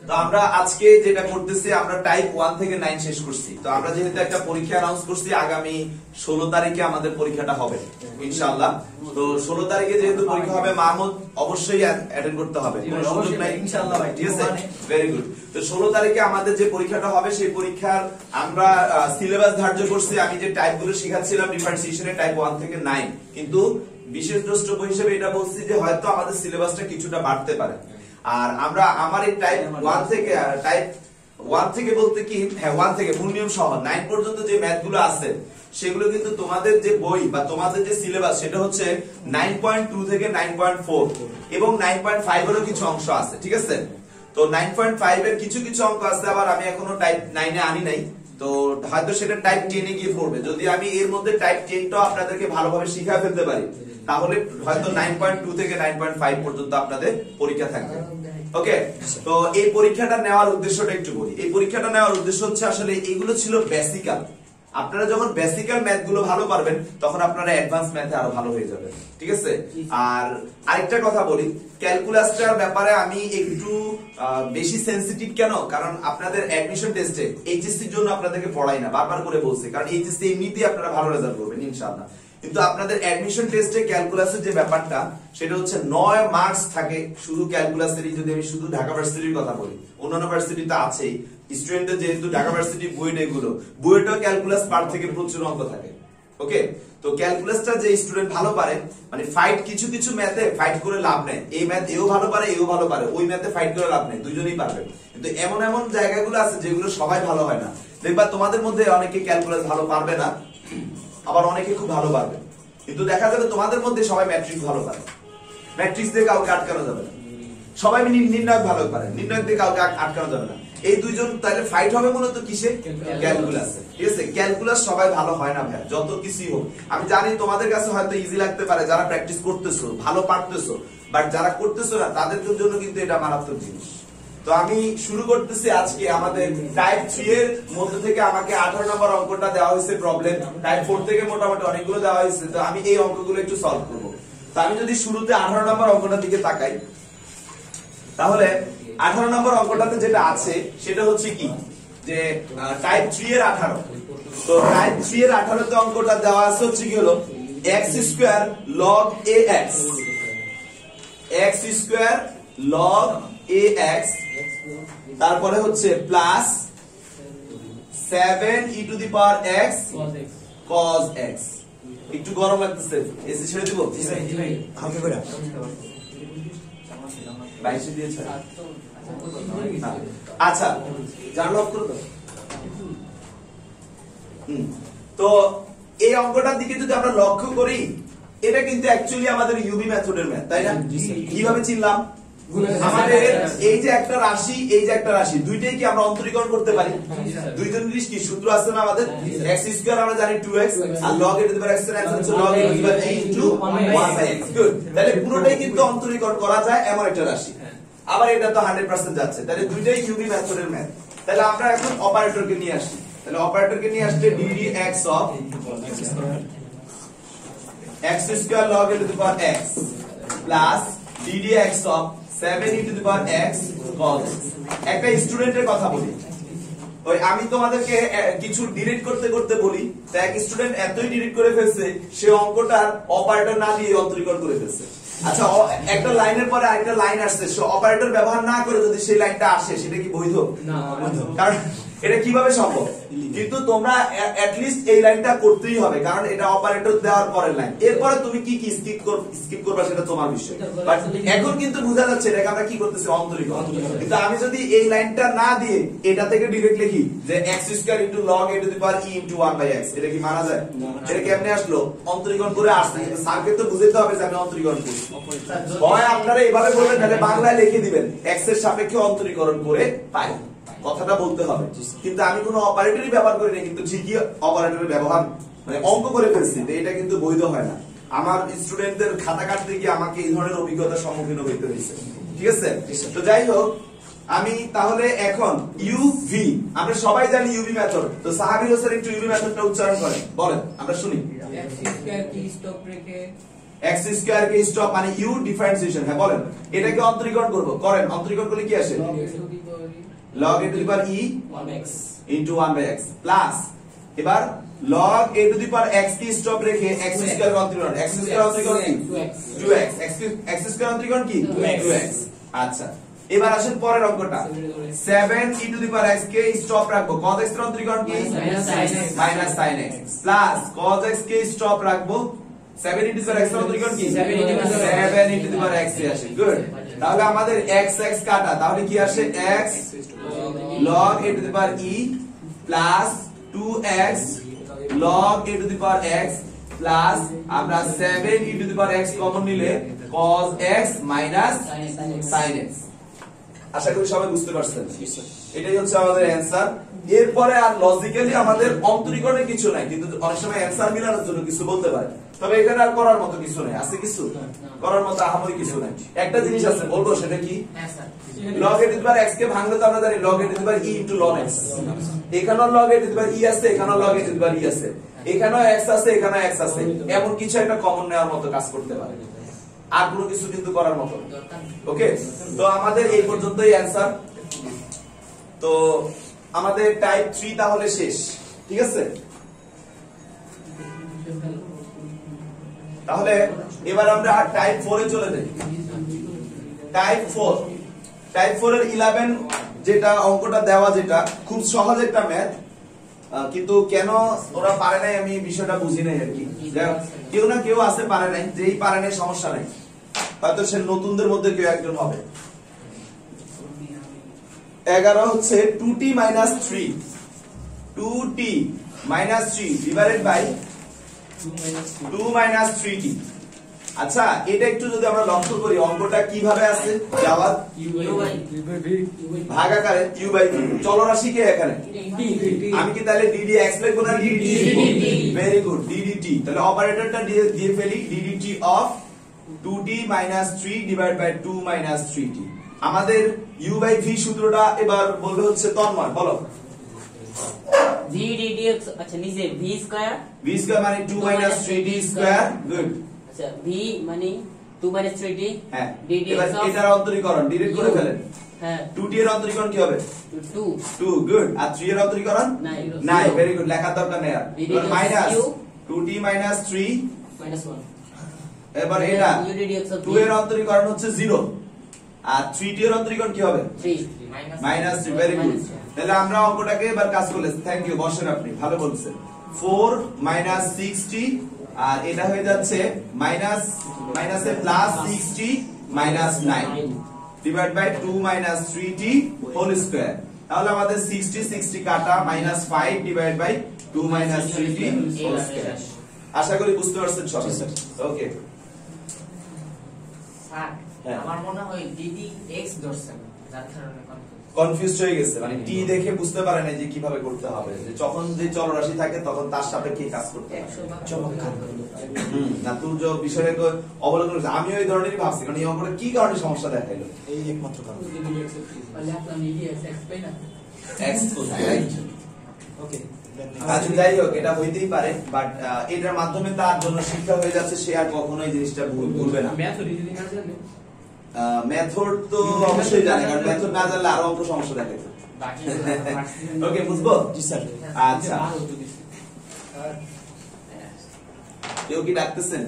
তো আমরা আজকে যেটা করতেছি আমরা টাইপ 1 থেকে 9 শেষ করছি। তো আমরা যেহেতু একটা পরীক্ষা অ্যানাউন্স করছি আগামী 16 তারিখে আমাদের পরীক্ষাটা হবে ইনশাআল্লাহ। তো 16 তারিখে যেহেতু পরীক্ষা হবে মাহমুদ অবশ্যই অ্যাটেন্ড করতে হবে, কোনো সুযোগ নাই ইনশাআল্লাহ ভাই, ঠিক আছে? Very good. তো 16 তারিখে আমাদের যে পরীক্ষাটা হবে সেই পরীক্ষার আমরা সিলেবাস ধার্য করছি। আমি যে টাইপগুলো শেখাচ্ছিলাম ডিফারেন্সিয়েশনে টাইপ 1 থেকে 9, কিন্তু বিশেষ দ্রষ্টব্য হিসেবে এটা বলছি যে হয়তো আমাদের সিলেবাসটা কিছুটা বাড়তে পারে। আর আমরা আমার এই টাইপ 1 থেকে বলতে কি, হ্যাঁ 1 থেকে মূল নিয়ম সহ 9 পর্যন্ত যে ম্যাথগুলো আছে সেগুলো কিন্তু তোমাদের যে বই বা তোমাদের যে সিলেবাস সেটা হচ্ছে 9.2 থেকে 9.4 এবং 9.5 এরও কিছু অংশ আছে, ঠিক আছে? তো 9.5 এর কিছু কিছু অঙ্ক আছে আবার আমি এখনো টাইপ 9 এ আনি নাই, তো হয়তো সেটা টাইপ 10 এ গিয়ে পড়বে। যদি আমি এর মধ্যে টাইপ 10টাও আপনাদেরকে ভালোভাবে শিখিয়ে ফেলতে পারি তাহলে হয়তো 9.2 থেকে 9.5 পর্যন্ত আপনাদের পরীক্ষা থাকবে। ওকে, তো এই পরীক্ষাটা নেওয়ার উদ্দেশ্যটা একটু বলি। এই পরীক্ষাটা নেওয়ার উদ্দেশ্য হচ্ছে আসলে এগুলো ছিল বেসিক্যাল। আপনারা যখন বেসিক্যাল ম্যাথ গুলো ভালো পারবেন তখন আপনারা অ্যাডভান্স ম্যাথে আরো ভালো হয়ে যাবেন, ঠিক আছে? আর আরেকটা কথা বলি, ক্যালকুলাসটার ব্যাপারে আমি একটু বেশি সেনসিটিভ কেন, কারণ আপনাদের অ্যাডমিশন টেস্টে এইচএসসি এর জন্য আপনাদেরকে পড়াই না, বারবার করে বলছি, কারণ এইচএসসি এমনিতেই আপনারা ভালো রেজাল্ট করবেন ইনশাআল্লাহ। কিন্তু আপনাদের অ্যাডমিশন টেস্টে ক্যালকুলাসের যে ব্যাপারটা সেটা হচ্ছে 9 মার্কস থাকে শুধু ক্যালকুলাসেরই। যদি আমি শুধু ঢাকা ভার্সিটির কথা বলি, অন্যান্য ভার্সিটি তো আছেই, স্টুডেন্টদের যেহেতু ঢাকা ভার্সিটি বুয়েট, এগুলো বুয়েটও ক্যালকুলাস পার্ট থেকে প্রচুর অঙ্ক থাকে। ওকে, তো ক্যালকুলাসটা যে স্টুডেন্ট ভালো পারে, মানে ফাইট কিছু কিছু ম্যাথে ফাইট করে লাভ নেই, এই ম্যাথ এও ভালো পারে এও ভালো পারে, ওই ম্যাথে ফাইট করে লাভ নেই, দুজনেই পারবে। কিন্তু এমন এমন জায়গাগুলো আছে যেগুলো সবাই ভালো হয় না। দেখবা তোমাদের মধ্যে অনেকে ক্যালকুলাস ভালো পারবে না, আবার অনেকে খুব ভালো পারবে, কিন্তু দেখা যাবে তোমাদের মধ্যে সবাই ম্যাট্রিক্স ভালো পারে। ম্যাট্রিক্স দিয়ে কাউকে আটকানো যাবে না। সবাই নির্ণায়ক ভালো পারে, নির্ণায়ক দিয়ে কাউকে আটকানো যাবে না। এই দুইজন তাহলে ফাইট হবে মূলত কিসে? ক্যালকুলাসে, ঠিক আছে? ক্যালকুলাস সবাই ভালো হয় না ভাই, যত কিছুই হোক। আমি জানি তোমাদের কাছে হয়তো ইজি লাগতে পারে যারা প্র্যাকটিস করতেছো, ভালো পারতেছো, বাট যারা করতেছো না তাদের জন্য কিন্তু এটা মারাত্মক জিনিস। তো আমি শুরু করতেছি আজকে আমাদের টাইপ 3 এর মধ্যে থেকে আমাকে 18 নম্বর অঙ্কটা দেওয়া হয়েছে প্রবলেম, টাইপ 4 থেকে মোটামুটি অনেকগুলো দেওয়া হয়েছে। তো আমি এই অঙ্কগুলো একটু সলভ করব। তো আমি যদি শুরুতে 18 নম্বর অঙ্কটার দিকে তাকাই, তাহলে 18 নম্বর অঙ্কটাতে যেটা আছে সেটা হচ্ছে কি, যে টাইপ 3 এর 18। তো টাইপ 3 এর 18 তে অঙ্কটা দেওয়া আছে হচ্ছে কি হলো x² log ax, x² log ax, তারপরে হচ্ছে plus 7 e to the power x cos x। একটু গরম লাগতেছে, এসি ছেড়ে দিব? হালকা করে 22 দিয়েছে। আচ্ছা, জানো লক করে দাও। তো এই অঙ্কটার দিকে যদি আমরা লক্ষ্য করি, এটা কিন্তু অ্যাকচুয়ালি আমাদের ইউবি মেথডের ম্যাথ, তাই না? কিভাবে চিনলাম? আমাদের এই যে একটা রাশি, এই যে একটা রাশি, দুইটাই কি আমরা অন্তরীকরণ করতে পারি? দুইজনেরই কি সূত্র আছে না আমাদের? x² আমরা জানি 2x, আর log a to the power x এর অ্যান্সার হচ্ছে log a to the power g into 1/x। Good, তাহলে পুরোটাই কিন্তু অন্তরীকরণ করা যায় এমন একটা রাশি। আবার এটা তো 100% যাচ্ছে, তাহলে দুইটাই ইউবি মেথডের ম্যাথ। তাহলে আমরা এখন অপারেটরকে নিয়ে আসি। তাহলে অপারেটরকে নিয়ে আসলে ddx of x² log a to the power x plus ddx of 7 e to the power x cos x। একটা স্টুডেন্টের কথা বলি, ওই আমি তোমাদেরকে কিছু ডিলিট করতে করতে বলি, তো এক স্টুডেন্ট এতই ডিলিট করে ফেলছে সে অঙ্কটার অপারেটর না দিয়ে অন্তরীকরণ করে ফেলছে। আচ্ছা, একটা লাইনের পরে আরেকটা লাইন আসছে, সে অপারেটর ব্যবহার না করে যদি সেই লাইনটা আসে সেটা কি বৈধ? না, বৈধ। কারণ এটা কিভাবে সম্ভব? কিন্তু তোমরা এট লিস্ট এই লাইনটা করতেই হবে, কারণ এটা অপারেটর দেওয়ার পরের লাইন। এরপরে তুমি কি কি স্কিপ করবা সেটা তোমার বিষয়। বাট এখন কিন্তু বোঝা যাচ্ছে এটাকে আমরা কি করতেছি? অন্তরীকরণ। কিন্তু আমি যদি এই লাইনটা না দিয়ে এটা থেকে ডিরেক্ট লিখি যে x² into log a to the power e into 1/x, এটা কি মানা যায়? এটা কেমনে আসলো? অন্তরীকরণ করে আসছে, কিন্তু স্যারকে তো বুঝতে হবে যে আমি অন্তরীকরণ করছি। হয় আপনারা এভাবে বলবেন, নাহলে বাংলায় লিখে দিবেন x এর সাপেক্ষে অন্তরীকরণ করে পাই, কথাটা বলতে হবে। কিন্তু আমি কোনো অপারেটরই ব্যবহার করি না, কিন্তু ঠিকই অপারেটরের ব্যবহার মানে অঙ্ক করে ফেলছি, তো এটা কিন্তু বৈধ হয় না। আমার স্টুডেন্টদের খাতা কাটতে গিয়ে আমাকে এই ধরনের অভিজ্ঞতার সম্মুখীন হতে হয়েছে, ঠিক আছে? তো যাই হোক, আমি তাহলে এখন ইউভি, আমরা সবাই জানি ইউভি মেথড। তো সাহাবী হোসেন একটু ইউভি মেথডটা উচ্চারণ করেন, বলেন আমরা শুনি। x² কি স্টপ রেখে x স্কয়ার কে স্টপ মানে u ডিফারেন্সিয়েশন। হ্যাঁ বলেন, এটাকে অন্তরীকরণ করব, করেন। অন্তরীকরণ করলে কি আসে? log a to the power e 1x into 1/x plus এবার log a to the power x কে স্টপ রেখে x স্কয়ার অন্তরীকরণ, x স্কয়ার অন্তরীকরণ কি 2x, x স্কয়ার অন্তরীকরণ কি 2x। আচ্ছা এবার আসেন পরের অঙ্কটা, 7 e to the power x কে স্টপ রাখবো, cos x এর অন্তরীকরণ কি minus sin x plus cos x কে স্টপ রাখবো, 7 e to the power x এর অন্তরীকরণ কি 7 e to the power x এ আসে। গুড, তাহলে আমাদের x x কাটা, তাহলে কি আসে x log a to the power e plus 2x log a to the power x plus আমরা 7 e to the power x common নিলে cos x minus sin x। আশা করি সবাই বুঝতে পারছেন, এটাই হচ্ছে আমাদের অ্যানসার। এরপরে আর লজিক্যালি আমাদের অন্তরীকরণে কিছু নাই, কিন্তু অনেক সময় অ্যানসার মিলানোর জন্য কিছু বলতে পারে, তবে এখানে আর করার মতো কিছু নাই। আছে কিছু করার মতো আহামরি কিছু নাই, একটা জিনিস আছে বলবো, সেটা কি log a to the power x কে ভাঙলে তো আমরা জানি log a to the power e into ln x, এখানেও log a to the power e আছে, এখানেও log a to the power e আছে, এখানেও x আছে, এখানেও x আছে, এমন কিছু একটা কমন নেওয়ার মতো কাজ করতে পারে, আর কোনো কিছু কিন্তু করার মতো। ওকে, তো আমাদের এই পর্যন্তই অ্যানসার। তো আমাদের টাইপ 3 তাহলে শেষ, ঠিক আছে? তাহলে এবার আমরা টাইপ 4 এ চলে যাই। টাইপ 4 এর 11 যেটা অঙ্কটা দেওয়া, যেটা খুব সহজ একটা ম্যাথ, কিন্তু কেন ওরা পারে নাই আমি বিষয়টা বুঝি নাই আর কি। কেউ না কেউ আছে পারে নাই, যেই পারে নাই সমস্যা নাই, হয়তো সে নতুনদের মধ্যে কেউ একজন হবে। 11 হচ্ছে 2t minus 3 2t minus 3 divided by 2 minus 3t। আচ্ছা এটা একটু যদি আমরা লক্ষ্য করি অঙ্কটা কিভাবে আছে, যাওয়ার ভাগাকারে u by v, চলরাশি কে এখানে আমি কি তাহলে dd x লিখব না dd? Very good, ddt। তাহলে অপারেটরটা দিয়ে ফেলি, ddt of 2t minus 3 divided by 2 minus 3t। আমাদের u by v সূত্রটা এবার বলবে হচ্ছে তন্ময়, বলো। v ddx, আচ্ছা নিচে v স্কয়ার মানে 2 minus 3t স্কয়ার। গুড, আচ্ছা v মানে 2 minus 3t। হ্যাঁ, ddx এবার এটার অন্তরীকরণ ডিরেক্ট করে ফেলেন। হ্যাঁ 2t এর অন্তরীকরণ কি হবে 2। গুড, আর 3 এর অন্তরীকরণ নাই। ভেরি গুড, লেখার দরকার নেই আর। এবার মাইনাস 2t minus 3 minus 1। এবার এটা 2 এর অন্তরীকরণ হচ্ছে 0, আর 3t এর অন্তরীকরণ কি হবে 3 মাইনাস 3। ভেরি গুড, তাহলে আমরা অঙ্কটাকে এবার কাজ করলে, থ্যাংক ইউ, বসেন আপনি, ভালো বলছেন। 4 minus 6t, আর এটা হয়ে যাচ্ছে মাইনাস মাইনাসে plus 6t minus 9 divide by 2 minus 3t whole square. তাহলে আমাদের 60 কাটা minus 5 divide by 2 minus 3t whole square. আশা করি বুঝতে পারছেন সবাই। ওকে স্যার, আমার মনে হয় দিদি x ধরছেন, যার কারণে কনফিউজ হয়ে গেছে, মানে টি দেখে বুঝতে পারে না যে কিভাবে করতে হবে, যে যখন যে চলরাশি থাকে তখন তার সাপেক্ষে কাজ করতে হবে। না তুই যে বিষয়টাকে অবলোকন করেছিস, আমিও এই ধরনেরই ভাবছি, কারণ এই অঙ্কটা কি কারণে সমস্যা দেখাইলো, এই একমাত্র কারণ x ওকে। আচ্ছা যাই হোক, এটা হইতেই পারে, বাট এটার মাধ্যমে তার জন্য শিক্ষা হয়ে যাচ্ছে, সে আর কখনো এই জিনিসটা ভুলবে না। মেথড তো অবশ্যই জানে, কারণ মেথড না জানলে আরো অঙ্ক সমস্যা দেখাবে। ওকে, বুঝবো? জি স্যার। আচ্ছা, কেউ কি ডাকতেছেন?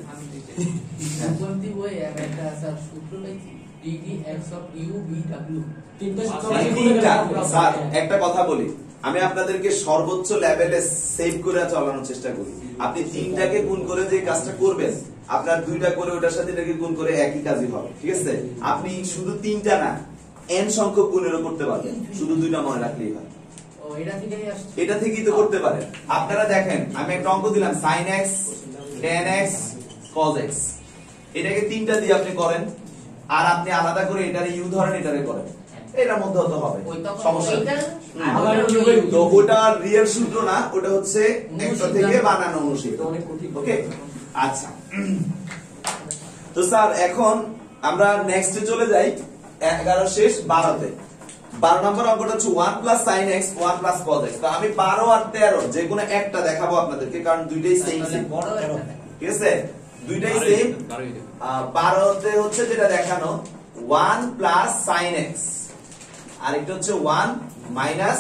স্যার একটা কথা বলি, আমি আপনাদেরকে সর্বোচ্চ লেভেলে সেভ করে চালানোর চেষ্টা করি। আপনি 3টাকে গুণ করে যে কাজটা করবেন, আপনার 2টা করে ওটার সাথে এটাকে গুণ করে একই কাজই হবে, ঠিক আছে? আপনি শুধু 3টা না, n সংখ্যক গুণেরও করতে পারবেন, শুধু 2টা মনে রাখলেই হয়। এটা থেকেই তো করতে পারেন। আপনারা দেখেন, আমি একটা অঙ্ক দিলাম sin x tan x cos x, এটাকে 3টা দিয়ে আপনি করেন, আর আপনি আলাদা করে এটারে u ধরেন, এটারে করেন, এটার মধ্যে হতে হবে, সমস্যা নেই। তো ওটা রিয়েল সূত্র না, ওটা হচ্ছে একটা থেকে বানানো অনুসৃত। ওকে, আচ্ছা। তো স্যার এখন আমরা নেক্সটে চলে যাই, 11 শেষ 12তে। 12 নম্বর অঙ্কটা হচ্ছে 1 plus sin x 1 plus cos x। তো আমি 12 আর 13 যে কোনো একটা দেখাবো আপনাদেরকে, কারণ দুইটাই সেম সেম, ঠিক আছে? দুইটাই সেম। 12 তে হচ্ছে যেটা দেখানো 1 প্লাস sin x, আর একটা হচ্ছে 1 মাইনাস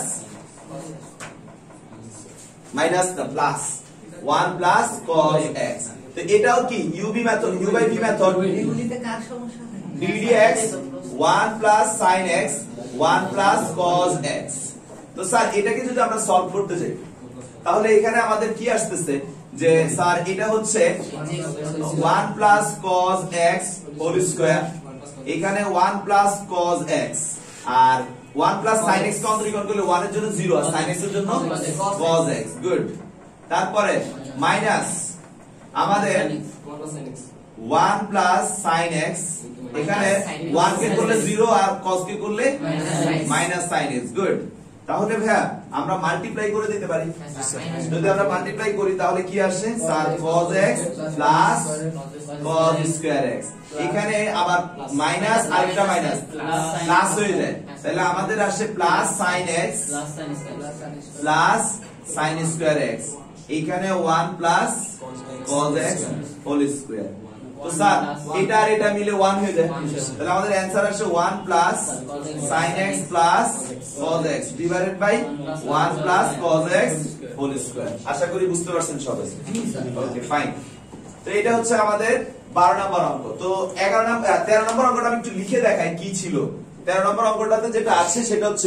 না প্লাস 1 প্লাস cos x। তো এটাও কি u/v মেথড, u/v মেথড, এগুলিতে কার সমস্যা হয়? ddx 1 plus sin x 1 plus cos x। তো স্যার এটাকে যদি আমরা সলভ করতে যাই তাহলে এখানে আমাদের কি আসতেছে যে স্যার এটা হচ্ছে 1 plus cos x whole square, এখানে 1 প্লাস cos x, আর 1 প্লাস sin x কে অন্তরীকরণ করলে 1 এর জন্য 0 আর sin x এর জন্য cos x। গুড। তারপরে মাইনাস আমাদের 1 প্লাস sin x, এখানে 1 কে করলে 0 আর cos কে করলে মাইনাস sin x। গুড। তাহলে ভাইয়া আমরা মাল্টিপ্লাই করে দিতে পারি। যদি আমরা মাল্টিপ্লাই করি তাহলে কি আসে sir cos x plus cos square x, এখানে আবার মাইনাস আরেকটা মাইনাস প্লাস হয়ে যায়, তাহলে আমাদের আসে plus sin x plus sin square x, এখানে 1 plus cos x whole square. তো স্যার এটা আর এটা মিলে 1 হয়ে যায়, তাহলে আমাদের অ্যানসার আসে 1 plus sin x plus cos x divided by 1 plus cos x whole square. আশা করি বুঝতে পারছেন সবাই। Okay fine. তো এটা হচ্ছে আমাদের 12 নম্বর অঙ্ক। তো 13 নম্বর অঙ্কটা আমি একটু লিখে দেখাই কি ছিল। 13 নম্বর অঙ্কটাতে যেটা আছে সেটা হচ্ছে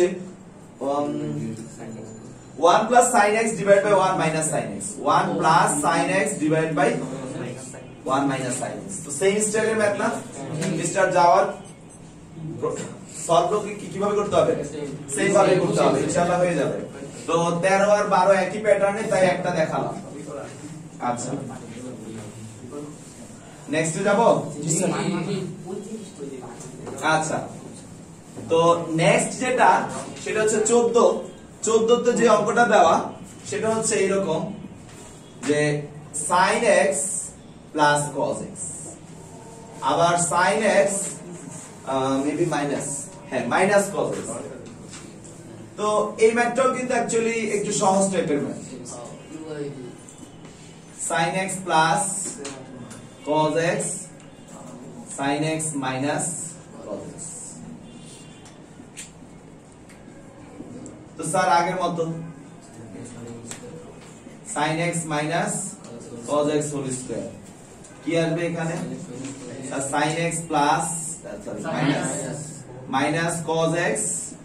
1 plus sin x divide by 1 minus sin x, 1 plus sin x divide by 1 minus sin x। তো সেম স্টাইলের ম্যাথ না মিস্টার জাওয়াদ, সলভ কিভাবে করতে হবে সেম ভাবে করতে হবে, ইনশাআল্লাহ হয়ে যাবে। তো 13 আর 12 একই প্যাটার্নে, তাই একটা দেখালাম। আচ্ছা নেক্সট যাব। আচ্ছা তো নেক্সট যেটা সেটা হচ্ছে 14 তে যে অঙ্কটা দেওয়া সেটা হচ্ছে এইরকম যে sin x plus cos x, আবার sin x মেবি মাইনাস, হ্যাঁ মাইনাস cos x। তো এই ম্যাথটাও কিন্তু অ্যাকচুয়ালি একটু সহজ টাইপের math. sin x plus cos x, sin x minus cos x। তো স্যার আগের মতো sin x minus cos x whole square, কি আসবে এখানে sin x plus minus cos x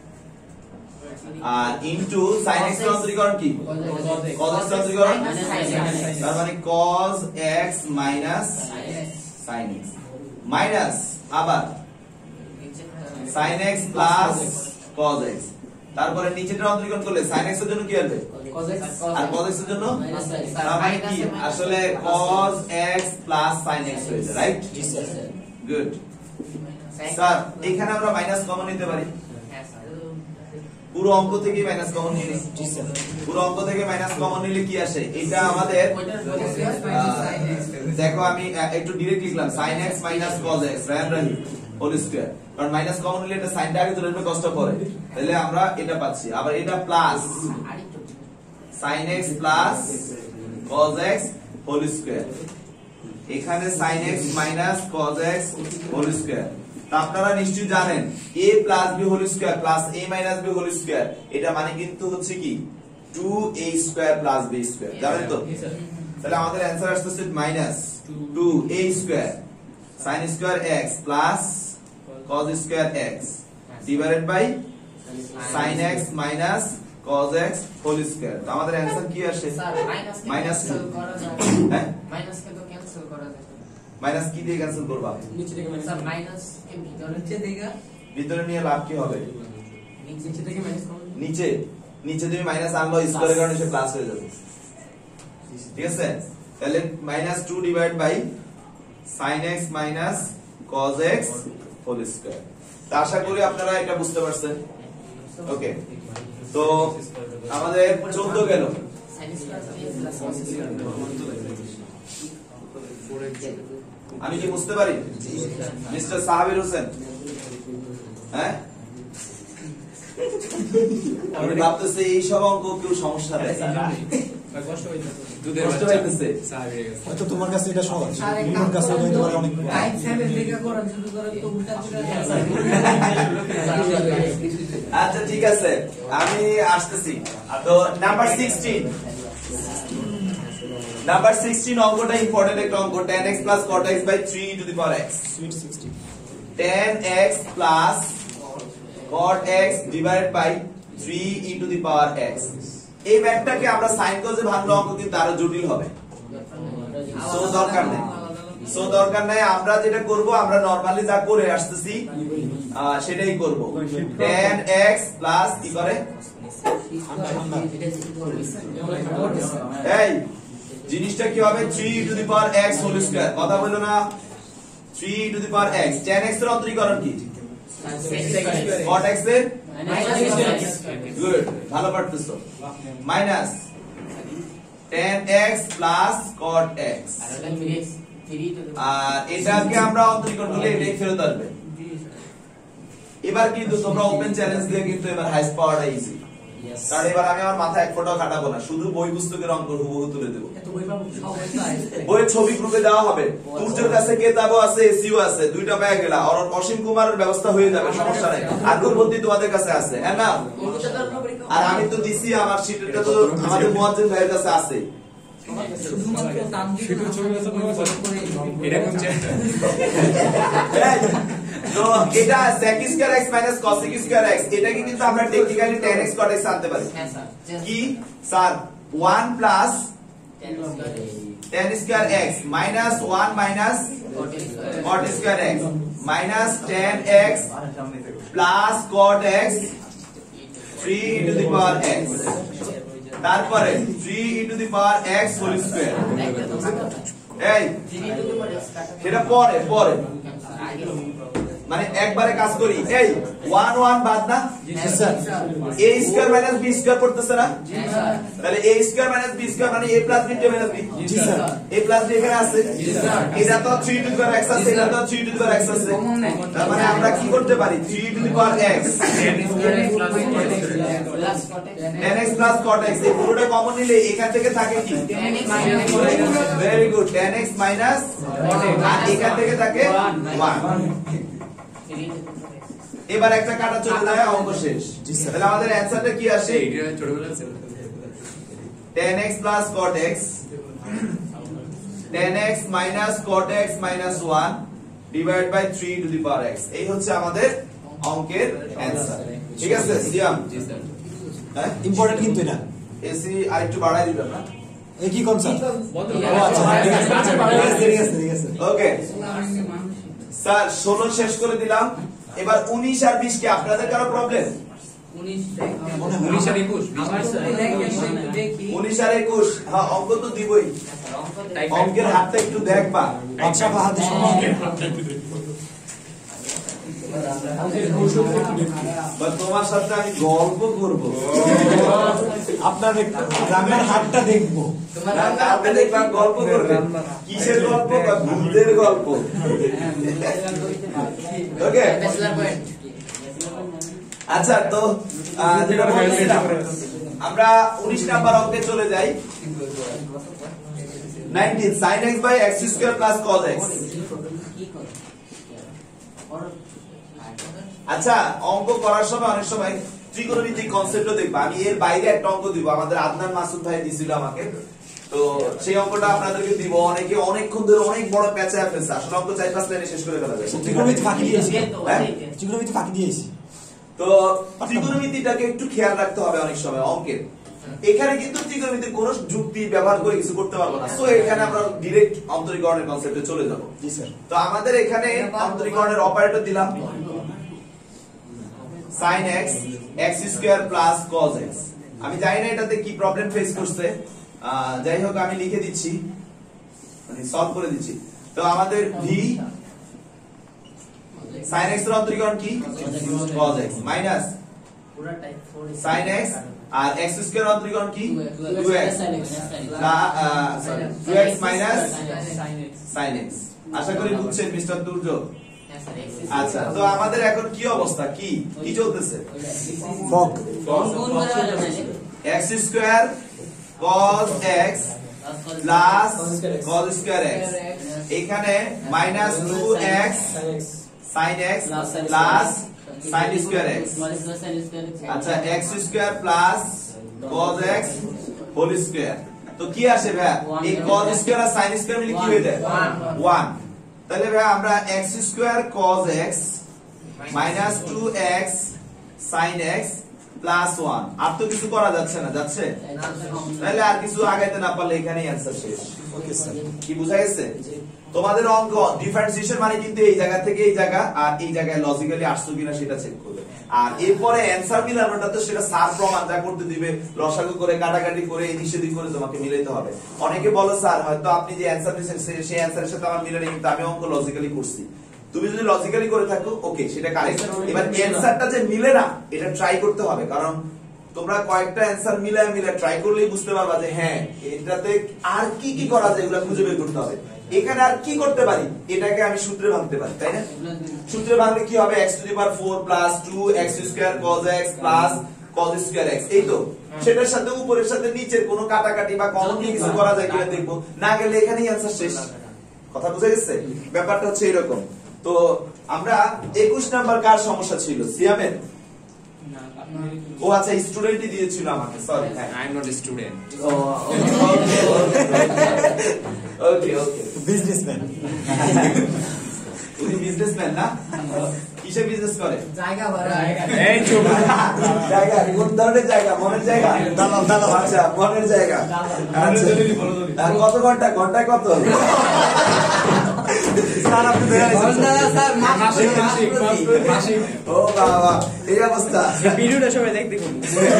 আর ইনটু sin x এর অন্তরীকরণ কি cos x এর অন্তরীকরণ, তার মানে cos x minus sin x minus আবার sin x plus cos x, তারপরে নিচেটা অন্তরীকরণ করলে sin x এর জন্য কি আসবে আর cos x এর জন্য, তার মানে কি আসলে cos x plus sin x হয়ে যায়, রাইট? গুড। স্যার এখানে আমরা মাইনাস কমন নিতে পারি, পুরো অঙ্ক থেকে মাইনাস কমন নিয়ে নিই। পুরো অঙ্ক থেকে মাইনাস কমন নিলে কি আসে, এটা আমাদের দেখো আমি একটু ডিরেক্ট লিখলাম sin x minus cos x রাহি হোল স্কয়ার, কারণ মাইনাস কমন নিলে এটা সাইনটা আগে চলে আসবে কষ্ট পড়ে, তাহলে আমরা এটা পাচ্ছি। আবার এটা plus sin x plus cos x whole square, এখানে sin x minus cos x whole square. তা আপনারা নিশ্চয়ই জানেন a plus b whole square plus a minus b whole square, এটা মানে কিন্তু হচ্ছে কি 2a square plus b square, জানেন তো? তাহলে আমাদের অ্যানসার আসছে minus 2a square sin square x plus cos square x divided by sin x minus cos x whole square. তো আমাদের অ্যানসার কি আসে মাইনাস, হ্যাঁ মাইনাস কে তো ক্যান্সেল করা যায়, মাইনাস কি দিয়ে ক্যান্সেল করবা? নিচে থেকে স্যার মাইনাস কে ভিতরে নিয়ে লাভ কি হবে? নিচে থেকে মাইনাস করুন, নিচে তুমি মাইনাস আনলো স্কয়ারের কারণে সে প্লাস হয়ে যাবে, ঠিক আছে? তাহলে minus 2 divide by sin x minus cos x whole square. তো আশা করি আপনারা এটা বুঝতে পারছেন। ওকে, তো আমাদের 14 গেল। sin square plus cos square, আমি কি বুঝতে পারি মিস্টার সাহাবীর হোসেন? হ্যাঁ আমি ভাবতেছি এই সব অঙ্ক কেউ সমস্যা দেয়, কষ্ট হইতো। কষ্ট পাইতেছে। হয়তো তোমার কাছে এটা সহজ, আমার কাছে এটা হয়তো অনেক আচ্ছা ঠিক আছে, আমি আসতেছি। তো নাম্বার 16, নাম্বার 16 অঙ্কটা ইম্পর্টেন্ট একটা অঙ্ক। 10x plus cot x by 3 to the power x। সুইট 60 10x plus cot x divided by 3 into the power x। এই ম্যাথটাকে আমরা সাইন কজে ভাঙলে অঙ্ক কিন্তু আরো জটিল হবে। সো দরকার নেই, সো দরকার নাই। আমরা যেটা করব, আমরা নরমালি যা করে আসতেছি সেটাই করব। 10x প্লাস কি করে, এই জিনিসটা কি হবে, 3 to the power x whole square. কথা বলো না, 3 to the power x। 10x এর অন্তরীকরণ কি, cot x এর, গুড, ভালো পারতেছো। Minus 10x plus cot x, আর এটাকে আমরা অন্তরীকরণ করলে এটাই ফেরত আসবে। এবার কিন্তু তোমরা ওপেন চ্যালেঞ্জ দিয়ে কিন্তু এবার হাইস্ট পাওয়াটা ইজি, কারণ এবার আমি আমার মাথায় এক ফোঁটাও খাটাবো না, শুধু বই পুস্তকের অঙ্ক হুবহু তুলে দেবো। বইয়ের ছবি গ্রুপে দেওয়া হবে, তুর্যের কাছে কেতাবও আছে, এসিও আছে, দুইটা পেয়ে গেলা। আর অসীম কুমারের ব্যবস্থা হয়ে যাবে, সমস্যা নাই। আগরবন্দি তোমাদের কাছে আছে, হ্যাঁ না? আর আমি তো দিছি, আমার শীটটা তো আমাদের মুয়াজ্জিন ভাইয়ের কাছে আছে। তো এটা sec square x minus cosec square x, এটাকে কিন্তু আমরা টেকনিক্যালি 10x cot x আনতে পারি। কি sir, 1 plus 10 square x minus 1 minus cot স্কয়ার x minus 10x plus cot x 3 into the power x, তারপরে 3 into the power x whole square. এই সেটা পরে পরে মানে একবারে কাজ করি। এই 1 1 বাদ না, a square minus b square করতেছে না, তাহলে a square minus b square মানে a plus b minus b। জি স্যার, a প্লাস b এখানে আছে, এটা তো 3 টু দি পাওয়ার x আছে, এটা তো 3 টু দি পাওয়ার x আছে। তার মানে আমরা কি করতে পারি, 3 to the power x 10x plus cot x, এই পুরোটা কমন নিলে এখান থেকে থাকে কি, ভেরি গুড, 10x মাইনাস আর এখান থেকে থাকে 1। এবার একটা কাটা চলে যায়, অঙ্ক শেষ। তাহলে আমাদের অ্যানসারটা কি আসে, 10x plus cot x 10x minus cot x minus 1 divided by 3 to the power x। এই হচ্ছে আমাদের অঙ্কের অ্যানসার। ঠিক আছে সিয়াম? জি স্যার। হ্যাঁ ইম্পর্টেন্ট কিন্তু এটা। এসি আরেকটু বাড়াই দিবেন না? এই কি কনসেপ্ট? আচ্ছা ঠিক আছে। ওকে স্যার, 16 শেষ করে দিলাম। এবার 19 আর 20 কি আপনাদের কারো প্রবলেম? 19 আর 21 19 আর 21, হ্যাঁ অঙ্ক তো দিবই, অঙ্কের হাতটা একটু দেখবা। আচ্ছা বাহাদুর তোমার সাথে আমি গল্প করব, আপনার গ্রামের হাতটা দেখবো। আপনি দেখলাম গল্প করবেন, কিসের গল্প? ভূতের গল্প। ওকে আচ্ছা, তো যেটা বলছিলাম, আমরা 19 নাম্বার অঙ্কে চলে যাই। 19 sin x by x square plus cos x। আচ্ছা, অঙ্ক করার সময় অনেক সময় ত্রিকোণমিতিক কনসেপ্টও দেখবা। আমি এর বাইরে একটা অঙ্ক দিব, আমাদের আদনান মাসুদ ভাই দিছিল আমাকে, তো সেই অঙ্কটা আপনাদেরকে দিব। অনেকে অনেকক্ষণ ধরে অনেক বড় প্যাচে ফেলছে, আসলে অঙ্ক 4-5 লাইনে শেষ করে ফেলা যায়। ত্রিকোণমিতি ফাঁকি দিয়েছি, ত্রিকোণমিতি ফাঁকি দিয়েছি। তো ত্রিকোণমিতিটাকে একটু খেয়াল রাখতে হবে অনেক সময় অঙ্কের। এখানে কিন্তু ত্রিকোণমিতির কোনো যুক্তি ব্যবহার করে কিছু করতে পারবো না, সো এখানে আমরা ডাইরেক্ট অন্তরীকরণের কনসেপ্টে চলে যাব। জি স্যার। তো আমাদের এখানে অন্তরীকরণের অপারেটর দিলাম sin x x square plus cos x। আমি জানি না এটাতে কি প্রবলেম ফেস করছে, যাই হোক আমি লিখে দিচ্ছি, মানে সলভ করে দিচ্ছি। তো আমাদের v sin x এর অন্তরীকরণ কি, cos x minus sin x আর x স্কয়ার অন্তরীকরণ কি, 2x 2x minus sin x। আশা করি বুঝছেন মিস্টার দুর্য। আচ্ছা, তো আমাদের এখন কি অবস্থা, কি কি চলতেছে? ফক x square cos x plus cos square x এখানে minus 2x sin x plus sin square x আচ্ছা x square plus cos x whole square তো কি আসে ভাই এই cos স্কয়ার আর sin স্কয়ার মিলে কি হয়ে যায় 1 তাহলে ভাই আমরা x square cos x minus 2x sin x plus 1 আর তো কিছু করা যাচ্ছে না যাচ্ছে তাহলে আর কিছু আগাইতে না পারলে এখানেই অ্যানসার শেষ ওকে স্যার কি বুঝা গেছে তোমাদের অঙ্ক ডিফারেন্সিয়েশন মানে কিন্তু এই জায়গা থেকে এই জায়গা আর এই জায়গায় লজিক্যালি আসছো কিনা সেটা চেক করবে আর এরপরে অ্যানসার মিলানোটা তো সেটা স্যার প্রমাণ যা করতে দিবে লসাগু করে কাটাকাটি করে এই দিক করে তোমাকে মিলাইতে হবে অনেকে বলে স্যার হয়তো আপনি যে অ্যানসার দিয়েছেন সেই অ্যানসারের সাথে আমার মিলে নেই কিন্তু আমি অঙ্ক লজিক্যালি করছি তুমি যদি লজিক্যালি করে থাকো ওকে সেটা কারেক্ট এবার অ্যানসারটা যে মিলে না এটা ট্রাই করতে হবে কারণ তোমরা কয়েকটা অ্যানসার মিলে ট্রাই করলেই বুঝতে পারবা যে হ্যাঁ এটাতে আর কি কি করা যায় এগুলো খুঁজে বের করতে হবে এখানে আর কি করতে পারি এটাকে আমি সূত্রে ভাঙতে পারি তাই না সূত্রে ভাঙলে কি হবে x to the power 4 plus 2x square cos x plus cos square x এই তো সেটার সাথে উপরের সাথে নিচের কোনো কাটাকাটি বা কমন কিছু করা যায় কিনা দেখবো না গেলে এখানেই অ্যানসার শেষ কথা বুঝা গেছে ব্যাপারটা হচ্ছে এরকম তো আমরা 21 নাম্বার কার সমস্যা ছিল সিয়ামের ও আচ্ছা স্টুডেন্টই দিয়েছিল আমাকে sorry I am not a student okay okay businessman উনি বিজনেসম্যান না কিসে বিজনেস করে জায়গা ভাড়া এই চুপ জায়গা কোন ধরনের জায়গা মনের জায়গা দালাল আচ্ছা মনের জায়গা আচ্ছা আর কত ঘন্টা ঘন্টায় কত স্যার আপনি স্যার মাসিক ও বাবা এই অবস্থা ভিডিওটা সবাই দেখুন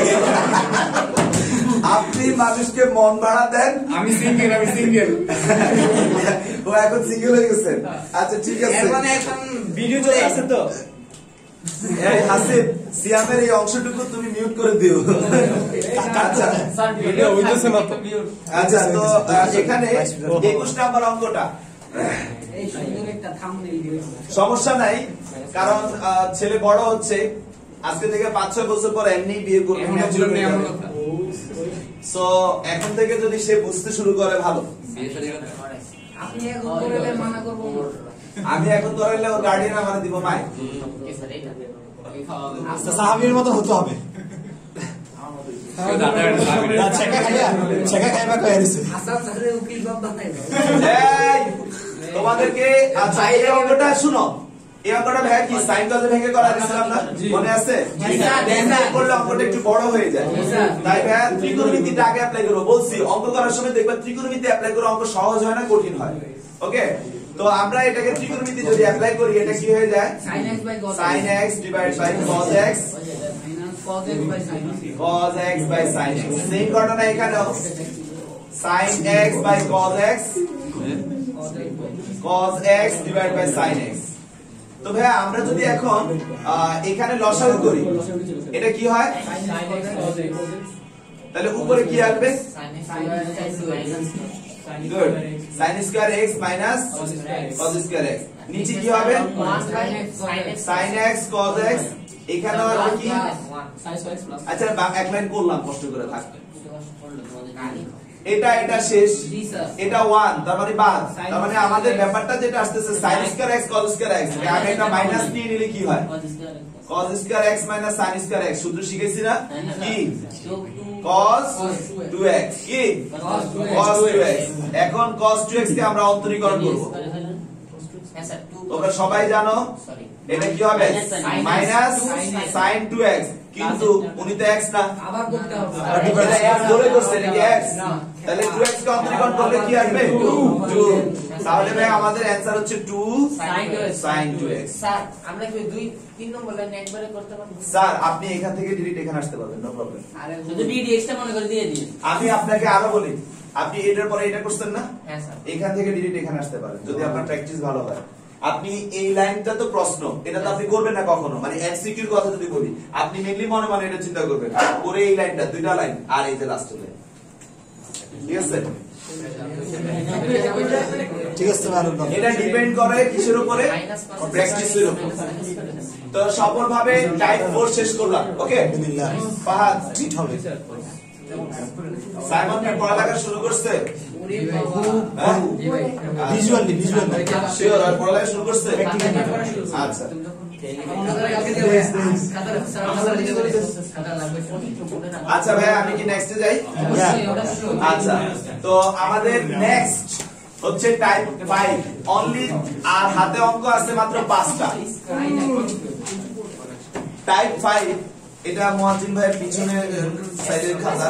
আপনি মানুষকে মন ভাড়া দেন আমি সিঙ্গেল ও এখন সিঙ্গেল হয়ে গেছেন আচ্ছা ঠিক আছে মানে এখন ভিডিও চলে আসছে তো এই হাসিব সিয়ামের এই অংশটুকু তুমি মিউট করে দিও আচ্ছা স্যার ভিডিও হইতেছে না তো আচ্ছা তো এখানে 21 নাম্বার অঙ্কটা এই সুন্দর একটা থাম্বনেল দিয়েছে সমস্যা নাই কারণ ছেলে বড় হচ্ছে আজকে থেকে 5-6 বছর পর এমনি বিয়ে করবে সো এখন থেকে যদি সে বুঝতে শুরু করে ভালো আপনি এখন করলে মানা করব আমি এখন ধরাইলে ওর গার্ডিয়ান আমার দিব মাই সাহাবীর মতো হতে হবে ছেকা খাইবা কইয়া দিছে হাসান স্যারের উকিল বাপ বানাই এই তোমাদেরকে আচ্ছা এই অঙ্কটা শুনো এই অঙ্কটা ভাই কি সাইন কজে ভেঙে করা দিছিলাম না মনে আছে করলে অঙ্কটা একটু বড় হয়ে যায় তাই ভাই ত্রিকোণমিতিটা আগে অ্যাপ্লাই করব বলছি অঙ্ক করার সময় দেখবা ত্রিকোণমিতি অ্যাপ্লাই করে অঙ্ক সহজ হয় না কঠিন হয় ওকে তো আমরা এটাকে ত্রিকোণমিতি যদি অ্যাপ্লাই করি এটা কি হয়ে যায় sin x by cos sin x divided by cos x cos x by sin x cos x by sin x same ঘটনা এখানেও sin x by cos x cos x divided by sin x তো ভাই আমরা যদি এখন এখানে লসাগু করি এটা কি হয় তাহলে উপরে কি আসবে good sin square x minus cos square x নিচে কি হবে sin x cos x এখানে হবে কি আচ্ছা এক লাইন করলাম কষ্ট করে থাক এটা শেষ এটা 1 তার মানে বাদ তার মানে আমাদের ব্যাপারটা যেটা আসছে sin square x cos square x আগে এটা মাইনাস নিয়ে নিলে কি হয় cos square x minus sin square x সূত্র শিখেছি না কি cos 2x কি cos 2x এখন cos 2x কে আমরা অন্তরীকরণ করব তোমরা সবাই জানো এটা কি হবে মাইনাস sin 2x কিন্তু উনি তো x না আবার করতে হবে এটা x ধরে করছে নাকি x তাহলে 2x কে অন্তরীকরণ করলে কি আসবে 2 তাহলে ভাই আমাদের অ্যানসার হচ্ছে 2 sin 2x স্যার আমরা কি 2-3 নম্বর লাইন একবারে করতে পারবো স্যার আপনি এখান থেকে ডিলিট এখানে আসতে পারবেন নো প্রবলেম আরে যদি ডিডি এক্সট্রা মনে করে দিয়ে দিন আমি আপনাকে আরো বলি আপনি এটার পরে এটা করছেন না হ্যাঁ স্যার এখান থেকে ডিলিট এখানে আসতে পারেন যদি আপনার প্র্যাকটিস ভালো হয় আপনি এই লাইনটা তো প্রশ্ন এটা তো আপনি করবেন না কখনো মানে এমসিকিউর কথা যদি বলি আপনি মেইনলি মনে এটা চিন্তা করবেন পরে এই লাইনটা দুইটা লাইন আর এই যে লাস্টের লাইন ঠিক আছে ঠিক আছে ম্যাডাম এটা ডিপেন্ড করে কিসের উপরে প্র্যাকটিসের উপর তো সফলভাবে টাইপ 4 শেষ করলাম ওকে আলহামদুলিল্লাহ ফাহাদ ঠিক হবে সাইমন কি পড়ালেখা শুরু করছে? ভিজুয়ালি শিওর আর পড়ালেখা শুরু করছে? আচ্ছা আচ্ছা ভাই আমি কি নেক্সটে যাই? আচ্ছা তো আমাদের নেক্সট হচ্ছে টাইপ 5 অনলি আর হাতে অঙ্ক আছে মাত্র 5টা। টাইপ 5 এটা মুয়াজ্জিন ভাইয়ের পিছনে সাইডের খাতা।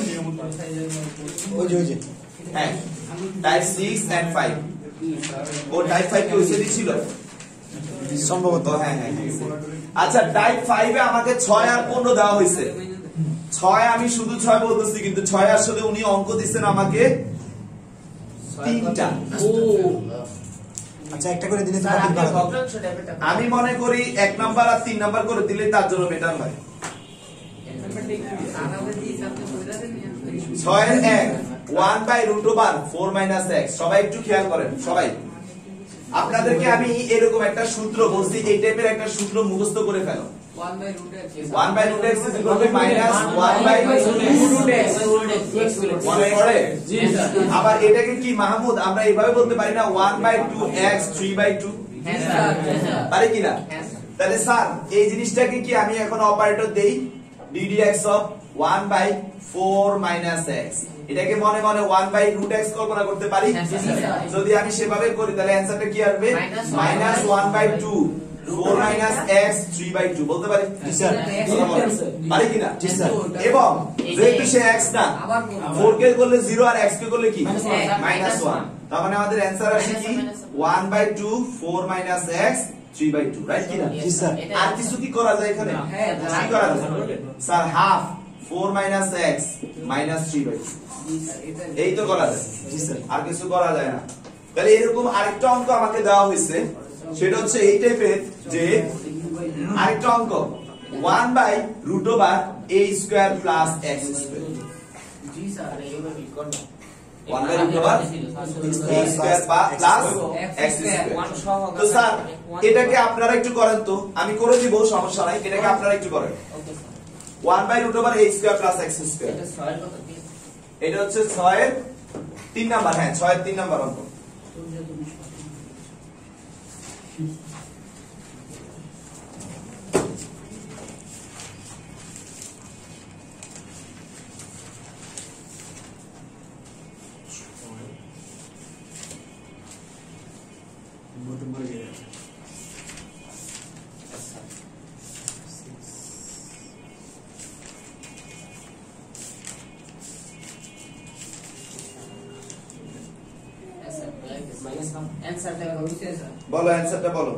ওই যে হ্যাঁ টাইপ 6 এন্ড 5 ও টাইপ 5 কি ওইসে ছিল সম্ভবত। হ্যাঁ হ্যাঁ আচ্ছা টাইপ 5 এ আমাকে 6 আর 15 দেওয়া হয়েছে। 6 আমি শুধু 6 বলতেছি কিন্তু 6 আসলে উনি অঙ্ক দিবেন আমাকে 3টা। আচ্ছা একটা করে দিলে তো স্যার বাকি আপনি পারবে। ভগ্নাংশ টাইপেরটা আমি মনে করি 1 নাম্বার আর 3 নাম্বার করে দিলে তার জন্য বেটার হয়। 6 এর 1 1/√4 - x সবাই একটু খেয়াল করেন সবাই। আপনাদেরকে আমি এরকম একটা সূত্র বলছি, এই টাইপের একটা সূত্র মুখস্থ করে ফেলো। 1/√x is equal to minus 1/√x মনে পড়ে? আবার এটাকে কি মাহমুদ আমরা এইভাবে বলতে পারি না 1/2x 3/2 পারি কিনা? তাহলে স্যার এই জিনিসটাকে কি আমি এখন অপারেটর দেই ddx of 1/4 - x এটাকে মনে মনে 1/√x কল্পনা করতে পারি? যদি আমি সেভাবে করি তাহলে অ্যানসারটা কি আসবে? -1/2 4 - x 3/2 বলতে পারি? জি স্যার। পারি কিনা? জি স্যার। এবং যেহেতু সে x না 4 কে করলে 0 আর x কে করলে কি -1 তার মানে আমাদের অ্যানসার আসে কি 1/2 4 - x 3/2 রাইট কিনা? জি স্যার। আর কিছু কি করা যায় এখানে? কি করা যায় স্যার? হাফ 4 - x -3/2 এই তো করা যায়। জি স্যার। আর কিছু করা যায় না। তাহলে এরকম আরেকটা অঙ্ক আমাকে দেওয়া হয়েছে, সেটা হচ্ছে এই টাইপের যে আরেকটা অঙ্ক 1/√a² plus x²। জি স্যার এইভাবে করব 1/√a² plus x²। তো স্যার এটাকে আপনারা একটু করেন তো, আমি করে দিব সমস্যা নাই, এটাকে আপনারা একটু করেন। 1/√a² plus x²। এটা 6 কত কি? এটা হচ্ছে 6 এর 3 নাম্বার। হ্যাঁ 6 এর 3 নাম্বার অঙ্ক। অ্যানসারটা হচ্ছে স্যার বলো অ্যানসারটা বলো।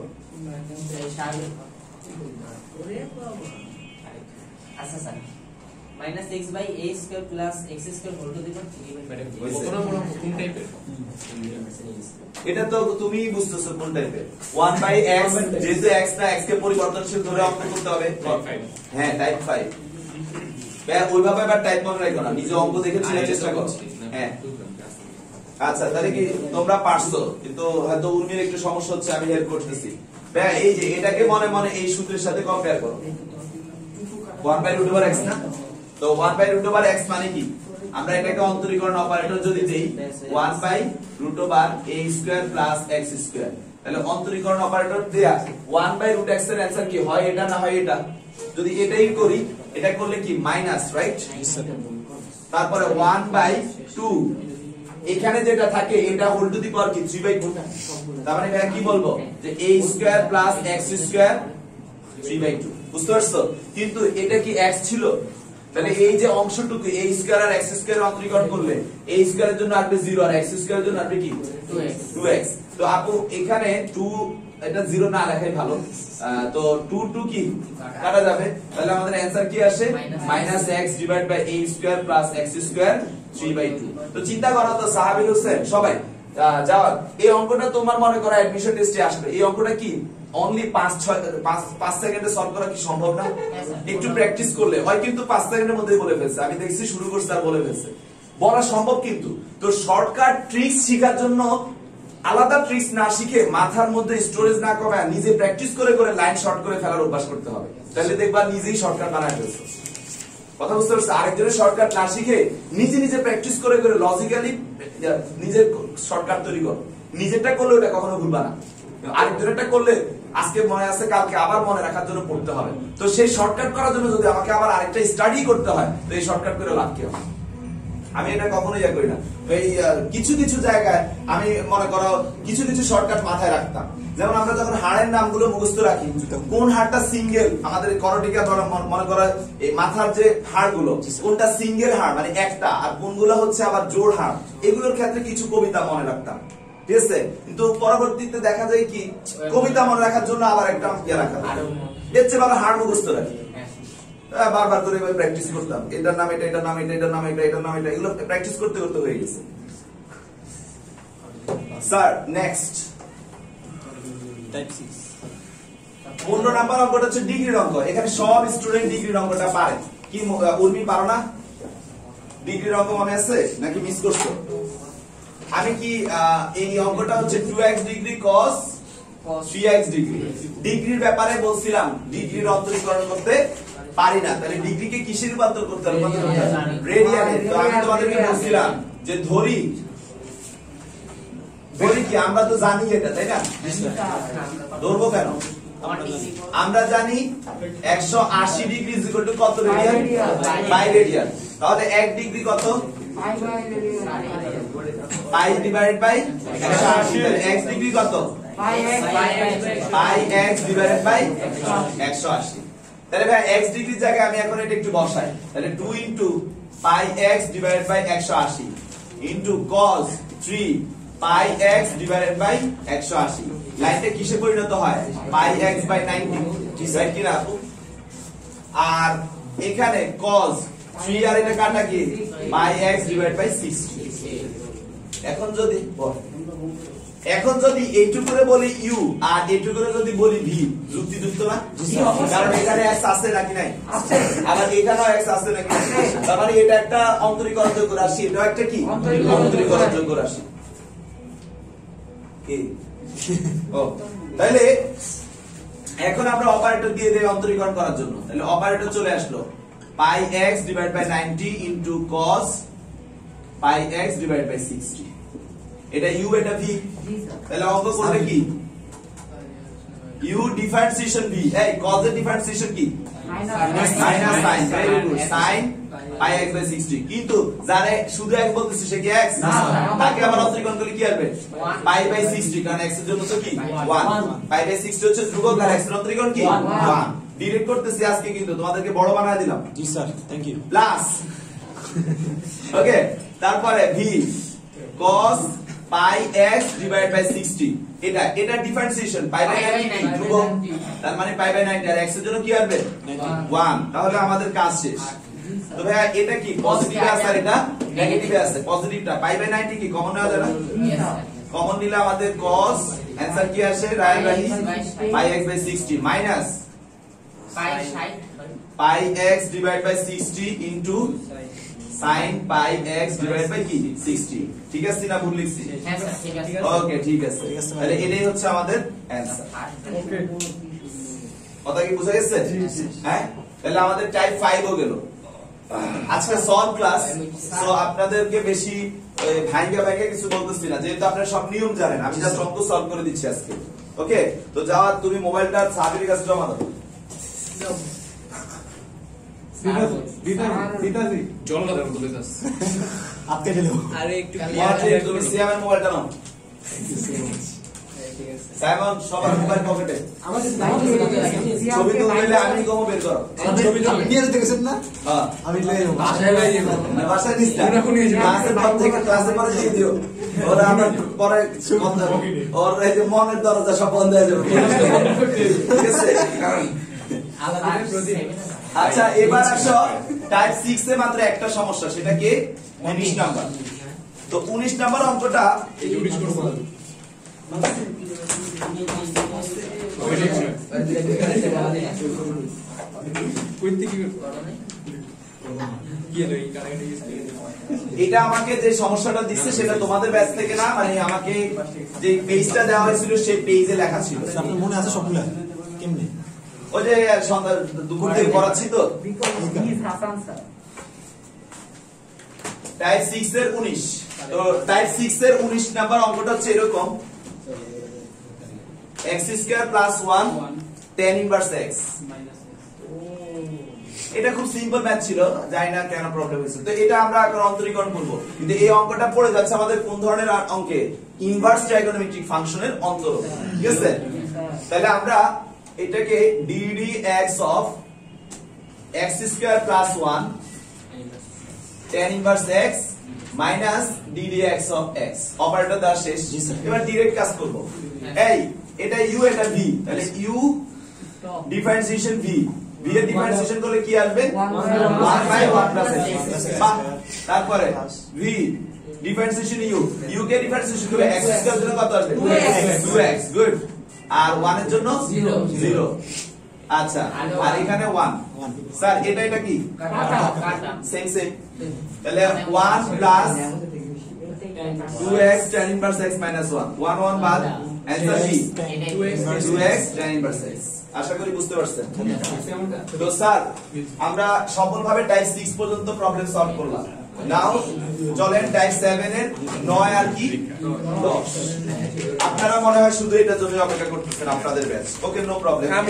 আচ্ছা sir -x/a² plus x² whole to the power 3/2 এটা তো তুমি বুঝতেছো কোন টাইপের 1/x যেহেতু x না x কে পরিবর্তনশীল ধরে অঙ্ক করতে হবে। হ্যাঁ টাইপ 5 ওইভাবে আবার টাইপ মনে রাখো না, নিজে অঙ্ক দেখে চেনার চেষ্টা করো। হ্যাঁ আচ্ছা তাহলে কি তোমরা পারছো, কিন্তু হয়তো উর্মির একটু সমস্যা হচ্ছে, আমি হেল্প করতেছি। এই যে এটাকে মনে মনে এই সূত্রের সাথে কম্পেয়ার করো। 1/√x না, তো 1/√x মানে কি? আমরা এটাকে অন্তরীকরণ অপারেটর যদি দেই 1/√a² plus x², তাহলে অন্তরীকরণ অপারেটর দেয়া 1/√x এর অ্যানসার কি হয়? এটা না হয় এটা। যদি এটাই করি, এটা করলে কি মাইনাস, রাইট? তারপরে 1/2 এখানে যেটা থাকে এটা হোল টু দি পাওয়ার কি 3/2। তার মানে এটা কি বলবো যে a² plus x² 3/2। বুঝতে পারছো? কিন্তু এটা কি x ছিল, তাহলে এই যে অংশটুকু a² আর x² এর অন্তরীকরণ করলে a² এর জন্য আসবে 0 আর x² এর জন্য আসবে কি 2x। তো আপু এখানে 2 এটা 0 না লেখাই ভালো। তো 2 কি কাটা যাবে, তাহলে আমাদের অ্যানসার কি আসে -x divided by a² plus x² 3/2। তো চিন্তা করো তো সাহাবীর হোসেন সবাই যাও, এই অঙ্কটা তোমার মনে করো অ্যাডমিশন টেস্টে আসবে, এই অঙ্কটা কি অনলি 5 সেকেন্ডে সলভ করা কি সম্ভব না? একটু প্র্যাকটিস করলে হয়, কিন্তু 5 সেকেন্ডের মধ্যে বলে ফেলছে। আমি দেখছি শুরু করছে আর বলে ফেলছে, বলা সম্ভব। কিন্তু তো শর্টকাট ট্রিক্স শেখার জন্য আলাদা ট্রিক্স না শিখে, মাথার মধ্যে স্টোরেজ না করা, নিজে প্র্যাকটিস করে করে লাইন শর্ট করে ফেলার অভ্যাস করতে হবে, তাহলে দেখবা নিজেই শর্টকাট বানায় ফেলছো। কথা বুঝতে পারছো? আরেকজনের শর্টকাট না শিখে নিজে নিজে প্র্যাকটিস করে করে লজিক্যালি নিজের শর্টকাট তৈরি করো। নিজেরটা করলে ওটা কখনো ভুলবা না, আরেকজনেরটা করলে আজকে মনে আছে কালকে আবার মনে রাখার জন্য পড়তে হবে। তো সেই শর্টকাট করার জন্য যদি আমাকে আবার আরেকটা স্টাডি করতে হয়, তো এই শর্টকাট করে লাভ কি হবে? আমি এটা কখনোই ইয়া করি না। এই কিছু কিছু জায়গায় আমি মনে করো কিছু কিছু শর্টকাট মাথায় রাখতাম। যেমন আমরা যখন হাড়ের নামগুলো মুখস্থ রাখি, কোন হাড়টা সিঙ্গেল, আমাদের করোটিকা মনে করো এই মাথার যে হাড়গুলো কোনটা সিঙ্গেল হাড় মানে একটা, আর কোনগুলো হচ্ছে আবার জোড় হাড়, এগুলোর ক্ষেত্রে কিছু কবিতা মনে রাখতাম, ঠিক আছে? কিন্তু পরবর্তীতে দেখা যায় কি কবিতা মনে রাখার জন্য আবার একটা ইয়া রাখা এর চেয়ে ভালো হাড় মুখস্থ রাখি। বারবার করে প্র্যাকটিস করতাম, এটার নাম এটা, এটার নাম এটা, এটার নাম এটা, এটার নাম এটা, এগুলো প্র্যাকটিস করতে করতে হয়ে গেছে। স্যার নেক্সট টাইপ 6 15 নাম্বার অঙ্কটা হচ্ছে ডিগ্রির অঙ্ক। এখানে সব স্টুডেন্ট ডিগ্রির অঙ্কটা পারে কি? উর্মি পারো না? ডিগ্রির অঙ্ক মনে আছে নাকি মিস করছো? আমি কি এই অঙ্কটা হচ্ছে 2x degree cos 3x degree, ডিগ্রির ব্যাপারে বলছিলাম ডিগ্রির অন্তরীকরণ করতে পারি না, তাহলে ডিগ্রিকে কিসে রূপান্তর করতে হবে? রেডিয়ানে। তো আমি তোমাদেরকে বলছিলাম যে ধরি কি আমরা তো জানি এটা, তাই না? ধরবো কেন? আমরা জানি 180 ডিগ্রি ইজ ইকুয়াল টু কত রেডিয়ান? By radian. তাহলে 1 ডিগ্রি কত? Pi divided by 180। তাহলে x ডিগ্রি কত? Pi x divided by 180। তাহলে ভাই x ডিগ্রির জায়গায় আমি এখন এটা একটু বসাই, তাহলে 2 into pi x divided by 180 into cos 3 pi x divided by 180। লাইনটা কিসে পরিণত হয়? পাই x বাই 90, ঠিক আছে কি না? আর এখানে cos 3 আর এটা কাটা কি? Pi x divided by 60। এখন যদি এইটুকু করে বলি u আর এইটুকু করে যদি বলি v, যুক্তিযুক্ত না? কারণ এখানে x আছে নাকি নাই? আছে। আবার এখানেও x আছে নাকি? তার মানে এটা একটা অন্তরীকরণযোগ্য রাশি, এটাও একটা কি? অন্তরীকরণযোগ্য রাশি। কি? ও তাহলে এখন আমরা অপারেটর দিয়ে দেই অন্তরীকরণ করার জন্য। তাহলে অপারেটর চলে আসলো, pi x divide by 90 into cos pi x divide by 60। এটা u, এটা v। তাহলে অঙ্ক করলে কি? u differentiation v। এই cos এর ডিফারেন্সিয়েশন কি? Minus sin। Very good, sin pi x by 60। কিন্তু যারা শুধু x বলতেছে সে কি x? না, তাকে আবার অন্তরীকরণ করলে কি আসবে? পাই বাই 60, কারণ x এর জন্য তো কি 1। পাই বাই 60 হচ্ছে ধ্রুবক, আর x এর অন্তরীকরণ কি 1। ডিরেক্ট করতেছি আজকে, কিন্তু তোমাদেরকে বড় বানায় দিলাম। জি sir, thank you. Plus okay, তারপরে v cos pi x divide by 60। এটা ডিফারেন্সিয়েশন, পাই বাই 90 ধ্রুবক, তার মানে পাই বাই 90, আর x এর জন্য কি আসবে 1। তাহলে আমাদের কাজ শেষ। তো ভাই এটা কি পজিটিভ আছে আর এটা নেগেটিভ আছে? পজিটিভটা পাই বাই 90 কি কমন নেওয়া যায় না? কমন নিলে আমাদের cos आंसर কি আসে? Right, pi x by 60 minus pi x divide by 60 into sin pi x divide by কি 60। ঠিক আছে না? ভুল লিখছি? হ্যাঁ স্যার ঠিক আছে। ওকে ঠিক আছে। তাহলে এটাই হচ্ছে আমাদের অ্যানসার। ওকে, কথা কি বুঝা গেছে? হ্যাঁ, তাহলে আমাদের টাইপ 5 ও গেল। আজকে সলভ ক্লাস, সো আপনাদেরকে বেশি ভাইঙ্গা ভাইঙ্গা কিছু বলতেছি না, যেহেতু আপনারা সব নিয়ম জানেন। আমি জাস্ট অঙ্ক সলভ করে দিচ্ছি আজকে। ওকে, তো যাওয়া তুমি মোবাইলটা সাবির কাছে জমা দাও। পিতাজি জল না দেব বলে দাস আপকে দিলো। আরে একটু তুমি সিয়ামের মোবাইলটা নাও। সাইমন সবার মোবাইল পকেটে। আমাদের ছবি তুললে আমি কম বের করো। ছবি তো নিয়ে যেতে গেছেন না? হ্যাঁ, আমি লয়ে যাবো। বাসায় লয়ে যাবো। বাসায় দিস না, ক্লাসের পর থেকে ক্লাসের পরে দিয়ে দিও। ওরা আমার পরে ওর এই যে মনের দরজা সব বন্ধ হয়ে যাবে। ঠিক আছে? আচ্ছা, এবার আসো টাইপ 6 এ মাত্র একটা সমস্যা, সেটা কি 19 নাম্বার। তো 19 নাম্বার অঙ্কটা ইউরিশ করব কইতে কি কি লই কানেক্ট এটা আমাকে যে সমস্যাটা দিচ্ছে সেটা তোমাদের ব্যাচ থেকে না, মানে আমাকে যে পেজটা দেওয়া হয়েছিল সেই পেজে লেখা ছিল। আপনার মনে আছে সবগুলা? কেমনে? ওই যে সন্ধ্যা দুপুর থেকে পড়াচ্ছি তো, হাসান স্যার টাইপ 6 এর 19 তো টাইপ 6 এর 19 নাম্বার অঙ্কটা হচ্ছে এরকম x square plus 1 tan inverse x এটা খুব সিম্পল ম্যাথ ছিল জানি না কেন প্রবলেম হয়েছে তো এটা আমরা এখন অন্তরীকরণ করব কিন্তু এই অঙ্কটা পড়ে যাচ্ছে আমাদের কোন ধরনের অঙ্কে ইনভার্স ট্রাইগোনোমেট্রিক ফাংশনের অন্তরক ঠিক আছে তাহলে আমরা এটাকে ddx of x square plus 1 tan inverse x minus ddx of x operator দ্বারা শেষ এবার ডাইরেক্ট কাজ করব এই এটা u এটা v তাহলে u ডিফারেন্সিয়েশন v v এর ডিফারেন্সিয়েশন করলে কি আসবে 1/1 প্লাস x তারপরে v ডিফারেন্সিয়েশন u কে ডিফারেন্সিয়েশন করলে x স্কয়ার জন্য কত আসবে 2x গুড আর 1 এর জন্য 0 আচ্ছা আর এখানে 1 স্যার এটা কি কাটা সেম তাহলে 1 plus 2x tan inverse x minus 1 1 1 বাদ आंसर কি 2x tan inverse x আশা করি বুঝতে পারছেন তো স্যার আমরা সফলভাবে টাইপ 6 পর্যন্ত প্রবলেম সলভ করলাম নাও চলেন টাইপ 7 এর 9 আর কি 10 আপনারা মনে হয় শুধু এটার জন্য অপেক্ষা করতেছেন আপনাদের ব্যাচ ওকে নো প্রবলেম আমি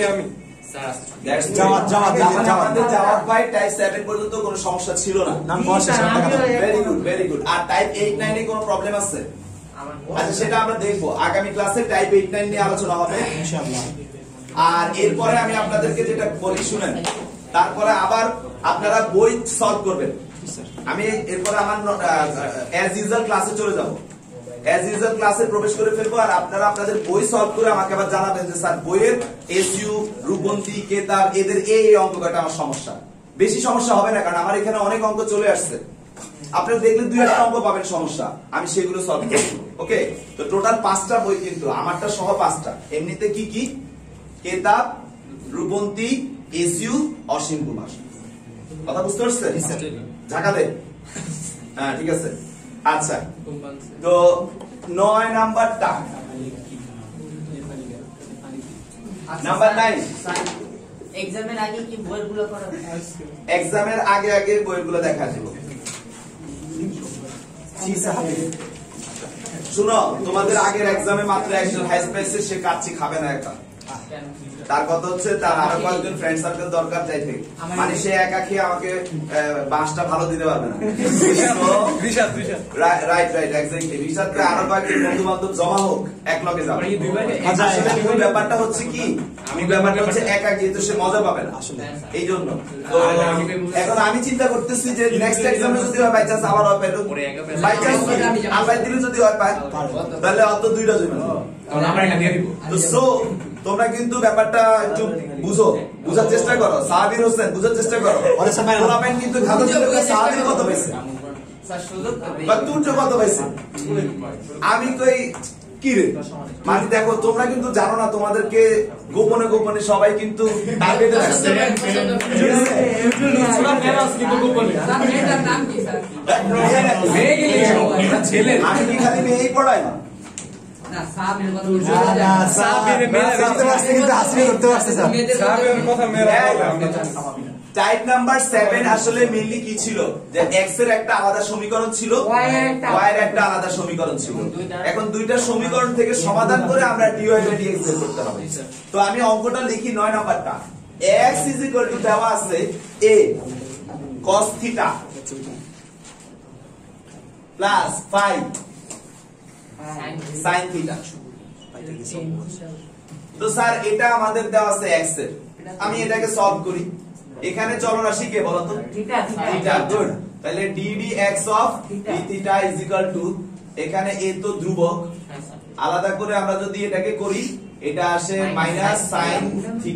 আমাদের জবাব পাই টাইপ 7 পর্যন্ত কোনো সমস্যা ছিল না নাম বসে ভেরি গুড আর টাইপ 8 9 এ কোনো প্রবলেম আছে আচ্ছা সেটা আমরা দেখবো আগামী ক্লাসে টাইপ 8 9 নিয়ে আলোচনা হবে ইনশাআল্লাহ আর এরপরে আমি আপনাদেরকে যেটা বলি শুনেন তারপরে আবার আপনারা বই সলভ করবেন আমি এরপরে আমার অ্যাজ ইউজুয়াল ক্লাসে চলে যাব অ্যাজ ইউজুয়াল ক্লাসে প্রবেশ করে ফেলবো আর আপনারা আপনাদের বই সলভ করে আমাকে আবার জানাবেন যে স্যার বইয়ের এসইউ রূপবন্তী কেতাব এদের এই অঙ্কটা আমার সমস্যা বেশি সমস্যা হবে না কারণ আমার এখানে অনেক অঙ্ক চলে আসছে আপনারা দেখলে দুই একটা অঙ্ক পাবেন সমস্যা আমি সেগুলো সলভ করব ওকে তো টোটাল 5টা বই কিন্তু আমারটা সহ 5টা এমনিতে কি কি কেতাব রূপবন্তী এসইউ অসীম কুমার কথা বুঝতে পারছেন ঢাকা দে হ্যাঁ ঠিক আছে আচ্ছা তো 9 নাম্বারটা নাম্বার 9 এক্সামের আগে কি বইগুলো করা এক্সামের আগে আগে বইগুলো দেখা যাবে শুনো তোমাদের আগের এক্সামে মাত্র একজন হাইস্ট পাইছে সে কাচ্চি খাবে না একা তার কথা হচ্ছে তার আরো কয়েকজন ফ্রেন্ড সার্কেল দরকার চাইতে মানে সে একা খেয়ে আমাকে বাসটা ভালো দিতে পারবে না রাইট এক্স্যাক্টলি রিসার্চে আরো কয়েকজন বন্ধু বান্ধব জমা হোক এক লগে যাবে আসলে মূল ব্যাপারটা হচ্ছে কি ব্যাপারটা হচ্ছে একা গিয়ে তো সে মজা পাবে না এই জন্য তো এখন আমি চিন্তা করতেছি যে নেক্সট এক্সামে যদি হয় বাই চান্স আবার হয় পাইলো বাই চান্স আবার দিলে যদি হয় পায় তাহলে অত দুইটা জমা তাহলে আমরা এখানে দিয়ে দিব তো সো তোমরা কিন্তু ব্যাপারটা একটু বুঝার চেষ্টা করো সাহাবীর হোসেন বুঝার চেষ্টা করো তোমরা কিন্তু খাতা ছেলেকে সাহাবীর কত পাইছে স্যার সুযোগ বা তুই কত পাইছে আমি কই কি রে মানে দেখো তোমরা কিন্তু জানো না তোমাদেরকে গোপনে গোপনে সবাই কিন্তু টার্গেটে রাখছে মেয়েটার নাম কি স্যার ছেলে আমি কি খালি মেয়েই পড়াই না সাহাবীর কথা টাইপ নাম্বার 7 আসলে মেইনলি কি ছিল যে x এর একটা আলাদা সমীকরণ ছিল y এর একটা আলাদা সমীকরণ ছিল এখন দুইটা সমীকরণ থেকে সমাধান করে আমরা dy বাই dx বের করতে হবে তো আমি অঙ্কটা লিখি 9 নাম্বারটা x দেওয়া আছে a cos θ প্লাস 5 sin θ তো স্যার এটা আমাদের দেওয়া আছে x এর আমি এটাকে সলভ করি এখানে চলরাশি কে বলো তো থিটা গুড তাহলে ddx of d θ is equal to এখানে a তো ধ্রুবক আলাদা করে আমরা যদি এটাকে করি এটা আসে মাইনাস sin θ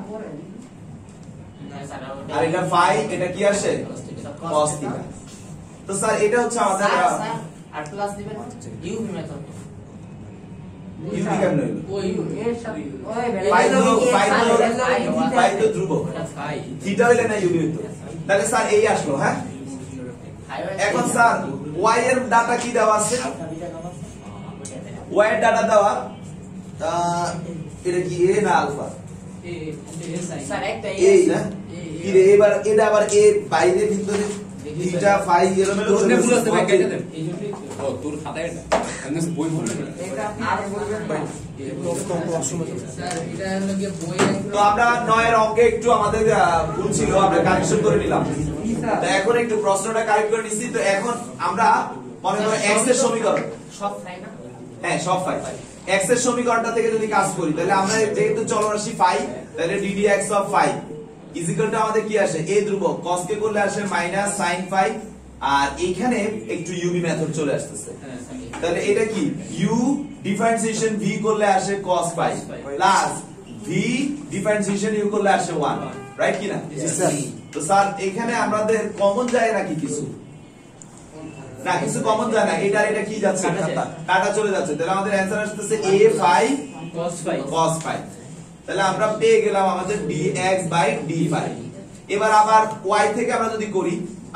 আর এটা phi এটা কি আসে cos θ তো স্যার এটা হচ্ছে আমাদের আর প্লাস দিবেন ইউ মেথড ইউ কি কেমন হলো ও ইউ এর সাথে ওই phi তো ধ্রুবক থিটা হইলে না ইউ হইতো তাহলে স্যার এই আসলো হ্যাঁ এখন স্যার y এর ডাটা কি দেওয়া আছে y এর ডাটা দেওয়া এটা কি a না আলফা স্যার একটা a না কি রে এবার এটা আবার এ বাইরে ভিতরে থিটা ফাই এরকম প্রশ্নে ভুল আছে ভাই কেটে দেন এই জন্যই তো। ও তোর খাতায় এটা আমি বই বলবো না এটা আর বলবেন ভাই স্যার এটা হলো গিয়ে বই তো আমরা 9 এর অঙ্কে একটু আমাদের ভুল ছিল আমরা কারেকশন করে নিলাম তো এখন একটু প্রশ্নটা কারেক্ট করে নিছি তো এখন আমরা মনে করো x এর সমীকরণ সব তাই না? হ্যাঁ সব ফাই x এর সমীকরণটা থেকে যদি কাজ করি তাহলে আমরা যেহেতু চলরাশি ফাই তাহলে ddx of phi equal to আমাদের কি আসে a ধ্রুবক cos কে করলে আসে মাইনাস sin ফাই আর এখানে একটু uv মেথড চলে আসতেছে তাহলে এটা কি u ডিফারেন্সিয়েশন v করলে আসে cos phi plus v differentiation u করলে আসে 1 রাইট কি না জি স্যার তো স্যার এখানে আমাদের কমন যায় নাকি কিছু না কিছু কমন যায় না এটা কি যাচ্ছে কাটা চলে যাচ্ছে তাহলে আমাদের অ্যানসার আসছে a phi cos phi তাহলে আমরা পেয়ে গেলাম আমাদের dx d phi এবার আবার y থেকে আমরা যদি করি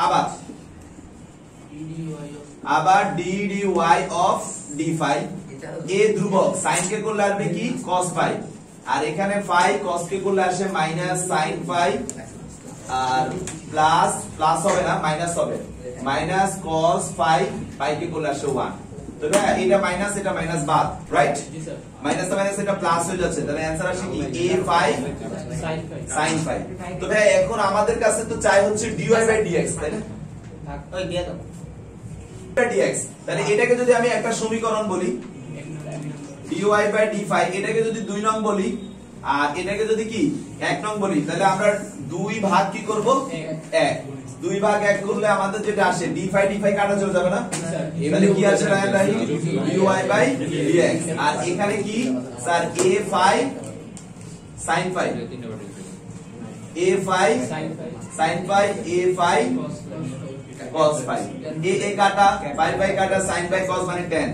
আবার dy of d phi a ধ্রুবক sin কে করলে আসবে কি cos phi আর এখানে phi cos কে করলে আসে মাইনাস sin phi আর প্লাস হবে না মাইনাস হবে মাইনাস cos phi phi কে করলে আসে 1 তো ভাই এটা মাইনাস বাদ রাইট মাইনাস এটা প্লাস হয়ে যাচ্ছে তাহলে অ্যানসার আসে কি a phi sin phi তো ভাই এখন আমাদের কাছে তো চাই হচ্ছে dy বাই dx তাই না ওই দিয়ে দাও dx তাহলে এটাকে যদি আমি একটা সমীকরণ বলি dy বাই d phi এটাকে যদি 2 নং বলি আর এটাকে যদি কি 1 নং বলি তাহলে আমরা 2 ভাগ কি করব 1 2 ভাগ 1 করলে আমাদের যেটা আসে d phi কাটা চলে যাবে না তাহলে কি আছে ভাই dy বাই dx আর এখানে কি sir a phi sin phi a phi sin phi a phi cos phi a কাটা phi কাটা sin phi cos মানে tan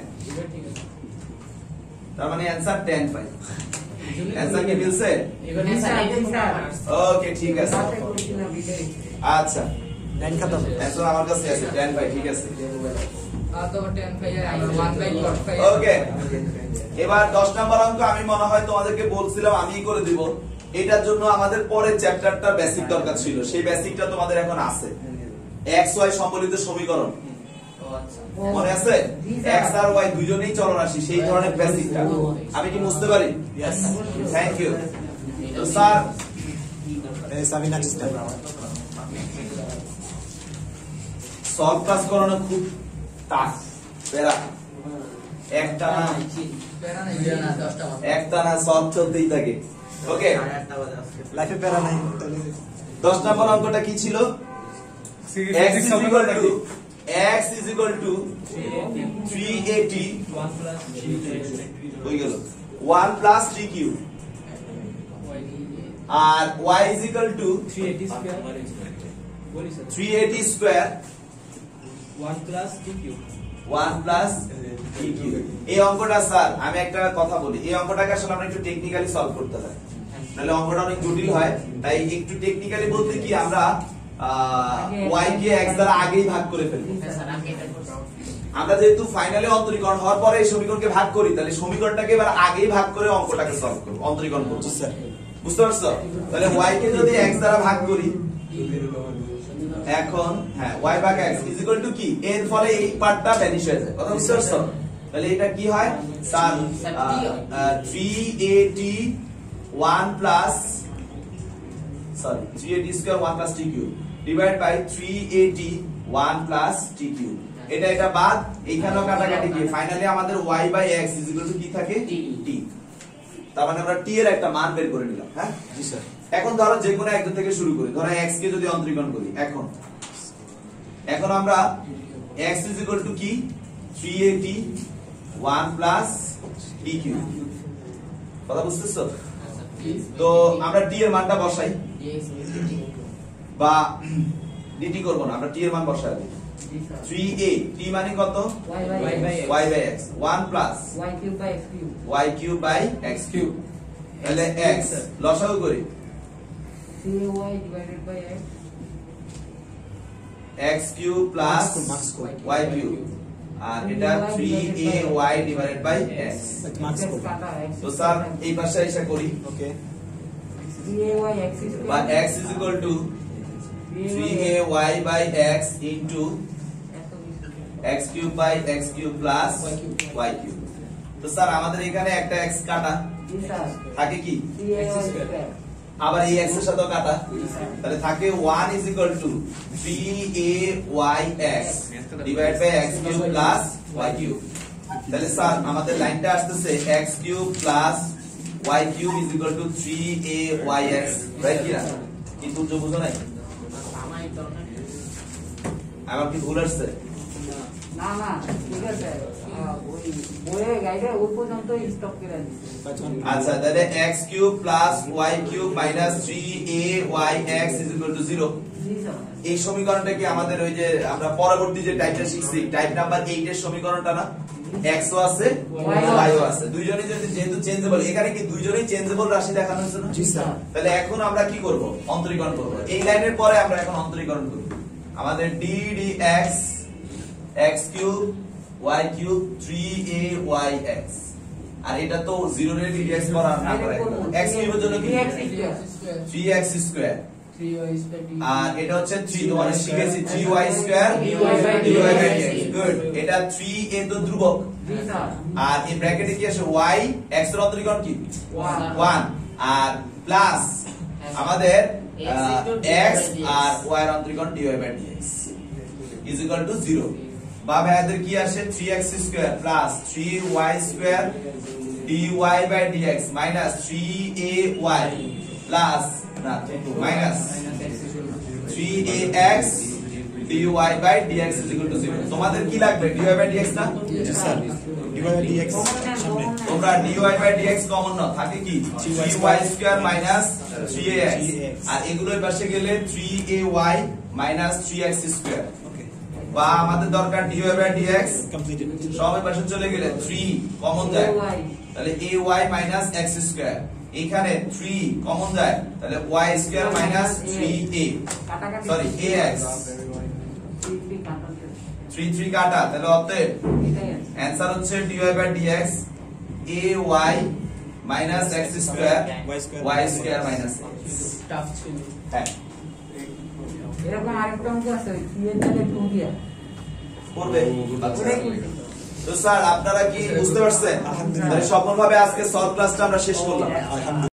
তার মানে आंसर tan phi आंसर কি মিলছে ওকে ঠিক আছে আচ্ছা লাইন খতম आंसर আমার কাছে আছে tan phi ঠিক আছে তো 10 পাই আর 1 বাই cos পাই ওকে এবার 10 নম্বর অঙ্ক আমি মনে হয় তোমাদেরকে বলছিলাম আমিই করে দিব এটার জন্য আমাদের পরের চ্যাপ্টারটা বেসিক দরকার ছিল সেই বেসিকটা তোমাদের এখন আছে x y সম্বলিত সমীকরণ মনে আছে x আর y দুইজনেই চলরাশি সেই ধরনের বেসিকটা আমি কি বুঝতে পারি यस থ্যাংক ইউ তো স্যার এই সাবিনা চিস্তা সলভ ক্লাস করানো খুব টাফ পেরা একটানা সলভ চলতেই থাকে ওকে লাইফে প্যারা নাই তাহলে 10 নম্বর অঙ্কটা কি ছিল x is equal to 380 হয়ে গেল 1 plus 3 cube R y is equal to 380 square 1 plus 3 cube এই অঙ্কটা স্যার আমি একটা কথা বলি এই অঙ্কটাকে আসলে আমরা একটু টেকনিক্যালি সলভ করতে হয় নাহলে অঙ্কটা অনেক জটিল হয় তাই একটু টেকনিক্যালি বলতে কি আমরা y কে x দ্বারা আগেই ভাগ করে ফেলবো আমরা যেহেতু ফাইনালি অন্তরীকরণ হওয়ার পরে এই সমীকরণকে ভাগ করি তাহলে সমীকরণটাকে এবার আগেই ভাগ করে অঙ্কটাকে সলভ করব অন্তরীকরণ করব স্যার বুঝতে পারছো তাহলে y কে যদি x দ্বারা ভাগ করি এখন হ্যাঁ y ভাগ x ইজ ইকুয়াল টু কি এর ফলে এই পার্টটা ভ্যানিশ হয়ে যায় কথা বুঝতে পারছো তাহলে এটা কি হয় sir 380 1 plus sorry 380 square 1 plus t cube divided by 380 1 plus t cube এটা বাদ এইখানেও কাটাকাটি কি ফাইনালি আমাদের y by x is equal to কি থাকে t তার মানে আমরা t এর একটা মান বের করে নিলাম হ্যাঁ জি স্যার এখন ধরো যে কোনো একজন থেকে শুরু করি ধরো x কে যদি অন্তরীকরণ করি এখন আমরা x is equal to কি 380 1 plus t cube কথা বুঝতেছো তো আমরা t এর মানটা বসাই বা dt করব না আমরা t এর মান বসাই দেব 3a t মানে কত y by x 1 plus y cube by x cube তাহলে x লসাগু করি 3y divided by x cube plus y cube আর এটা 3ay divided by x marks তো স্যার এই পাশে এসে করি ওকে বা x is equal to 3ay by x into x cube by x cube plus y cube। তো স্যার আমাদের এখানে একটা x কাটা থাকে কি, আবার এই x এর সাথে কাটা, তাহলে থাকে 1 is equal to 3ayx divided by x cube plus y cube। তাহলে স্যার আমাদের লাইনটা আসতেছে x cube plus y cube is equal to 3ayx, right কি না? কি তুলছো বুঝো নাই? আমার কি ভুল আসছে? না না ঠিক আছে, ওই বইয়ে গাইডে ওই পর্যন্ত স্টপ করে দিছি। আচ্ছা তাহলে x cube plus y cube minus 3ayx is equal to 0। জি স্যার। এই সমীকরণটা কি আমাদের ওই যে আমরা পরবর্তী যে টাইপটা শিখছি, টাইপ নাম্বার 8 এর সমীকরণটা না? x ও আছে y ও আছে, দুইজনই যেহেতু চেঞ্জেবল, এখানে কি দুইজনই চেঞ্জেবল রাশি দেখানো হয়েছে না? জি স্যার। তাহলে এখন আমরা কি করব? অন্তরীকরণ করব। এই লাইনের পরে আমরা এখন অন্তরীকরণ করব। আমাদের d dx x cube y cube 3ayx, আর এটা তো 0 এর dx করা না করে x cube এর জন্য কি 3x square, আর এটা হচ্ছে 3 তোমাদের শিখেছি 3y square dy by dx। Good. এটা 3a তো ধ্রুবক, জি স্যার। আর এই ব্র্যাকেটে কি আছে y, x এর অন্তরীকরণ কি 1, আর প্লাস আমাদের x আর y এর অন্তরীকরণ dy by dx is equal to 0। বা ভাইদের কি আসে 3x square plus 3y square dy by dx minus 3ay plus না minus 3ax dy by dx is equal to 0। তোমাদের কি লাগবে dy by dx না? জি স্যার। ডিভাইড dx সামনে। তোমরা dy by dx কমন নাও, থাকে কি 3y square minus 3ax, আর এগুলোর পাশে গেলে 3ay minus 3x square। বা আমাদের দরকার dy by dx কমপ্লিটেড। সবের পাশে চলে গেলে 3 কমন যায়, তাহলে ay minus x square। এখানে 3 কমন যায়, তাহলে y square minus 3a, sorry ax 3 কাটা, তাহলে অতএব অ্যানসার হচ্ছে dy by dx ay minus x square y square minus a। Tough ছিল। হ্যাঁ এরকম আরেকটা অঙ্ক আছে, কি এর জায়গায় 2 দিয়া করবে। আচ্ছা ওটাই করছি। তো স্যার আপনারা কি বুঝতে পারছেন? তাহলে সফলভাবে আজকে সলভ ক্লাসটা আমরা শেষ করলাম।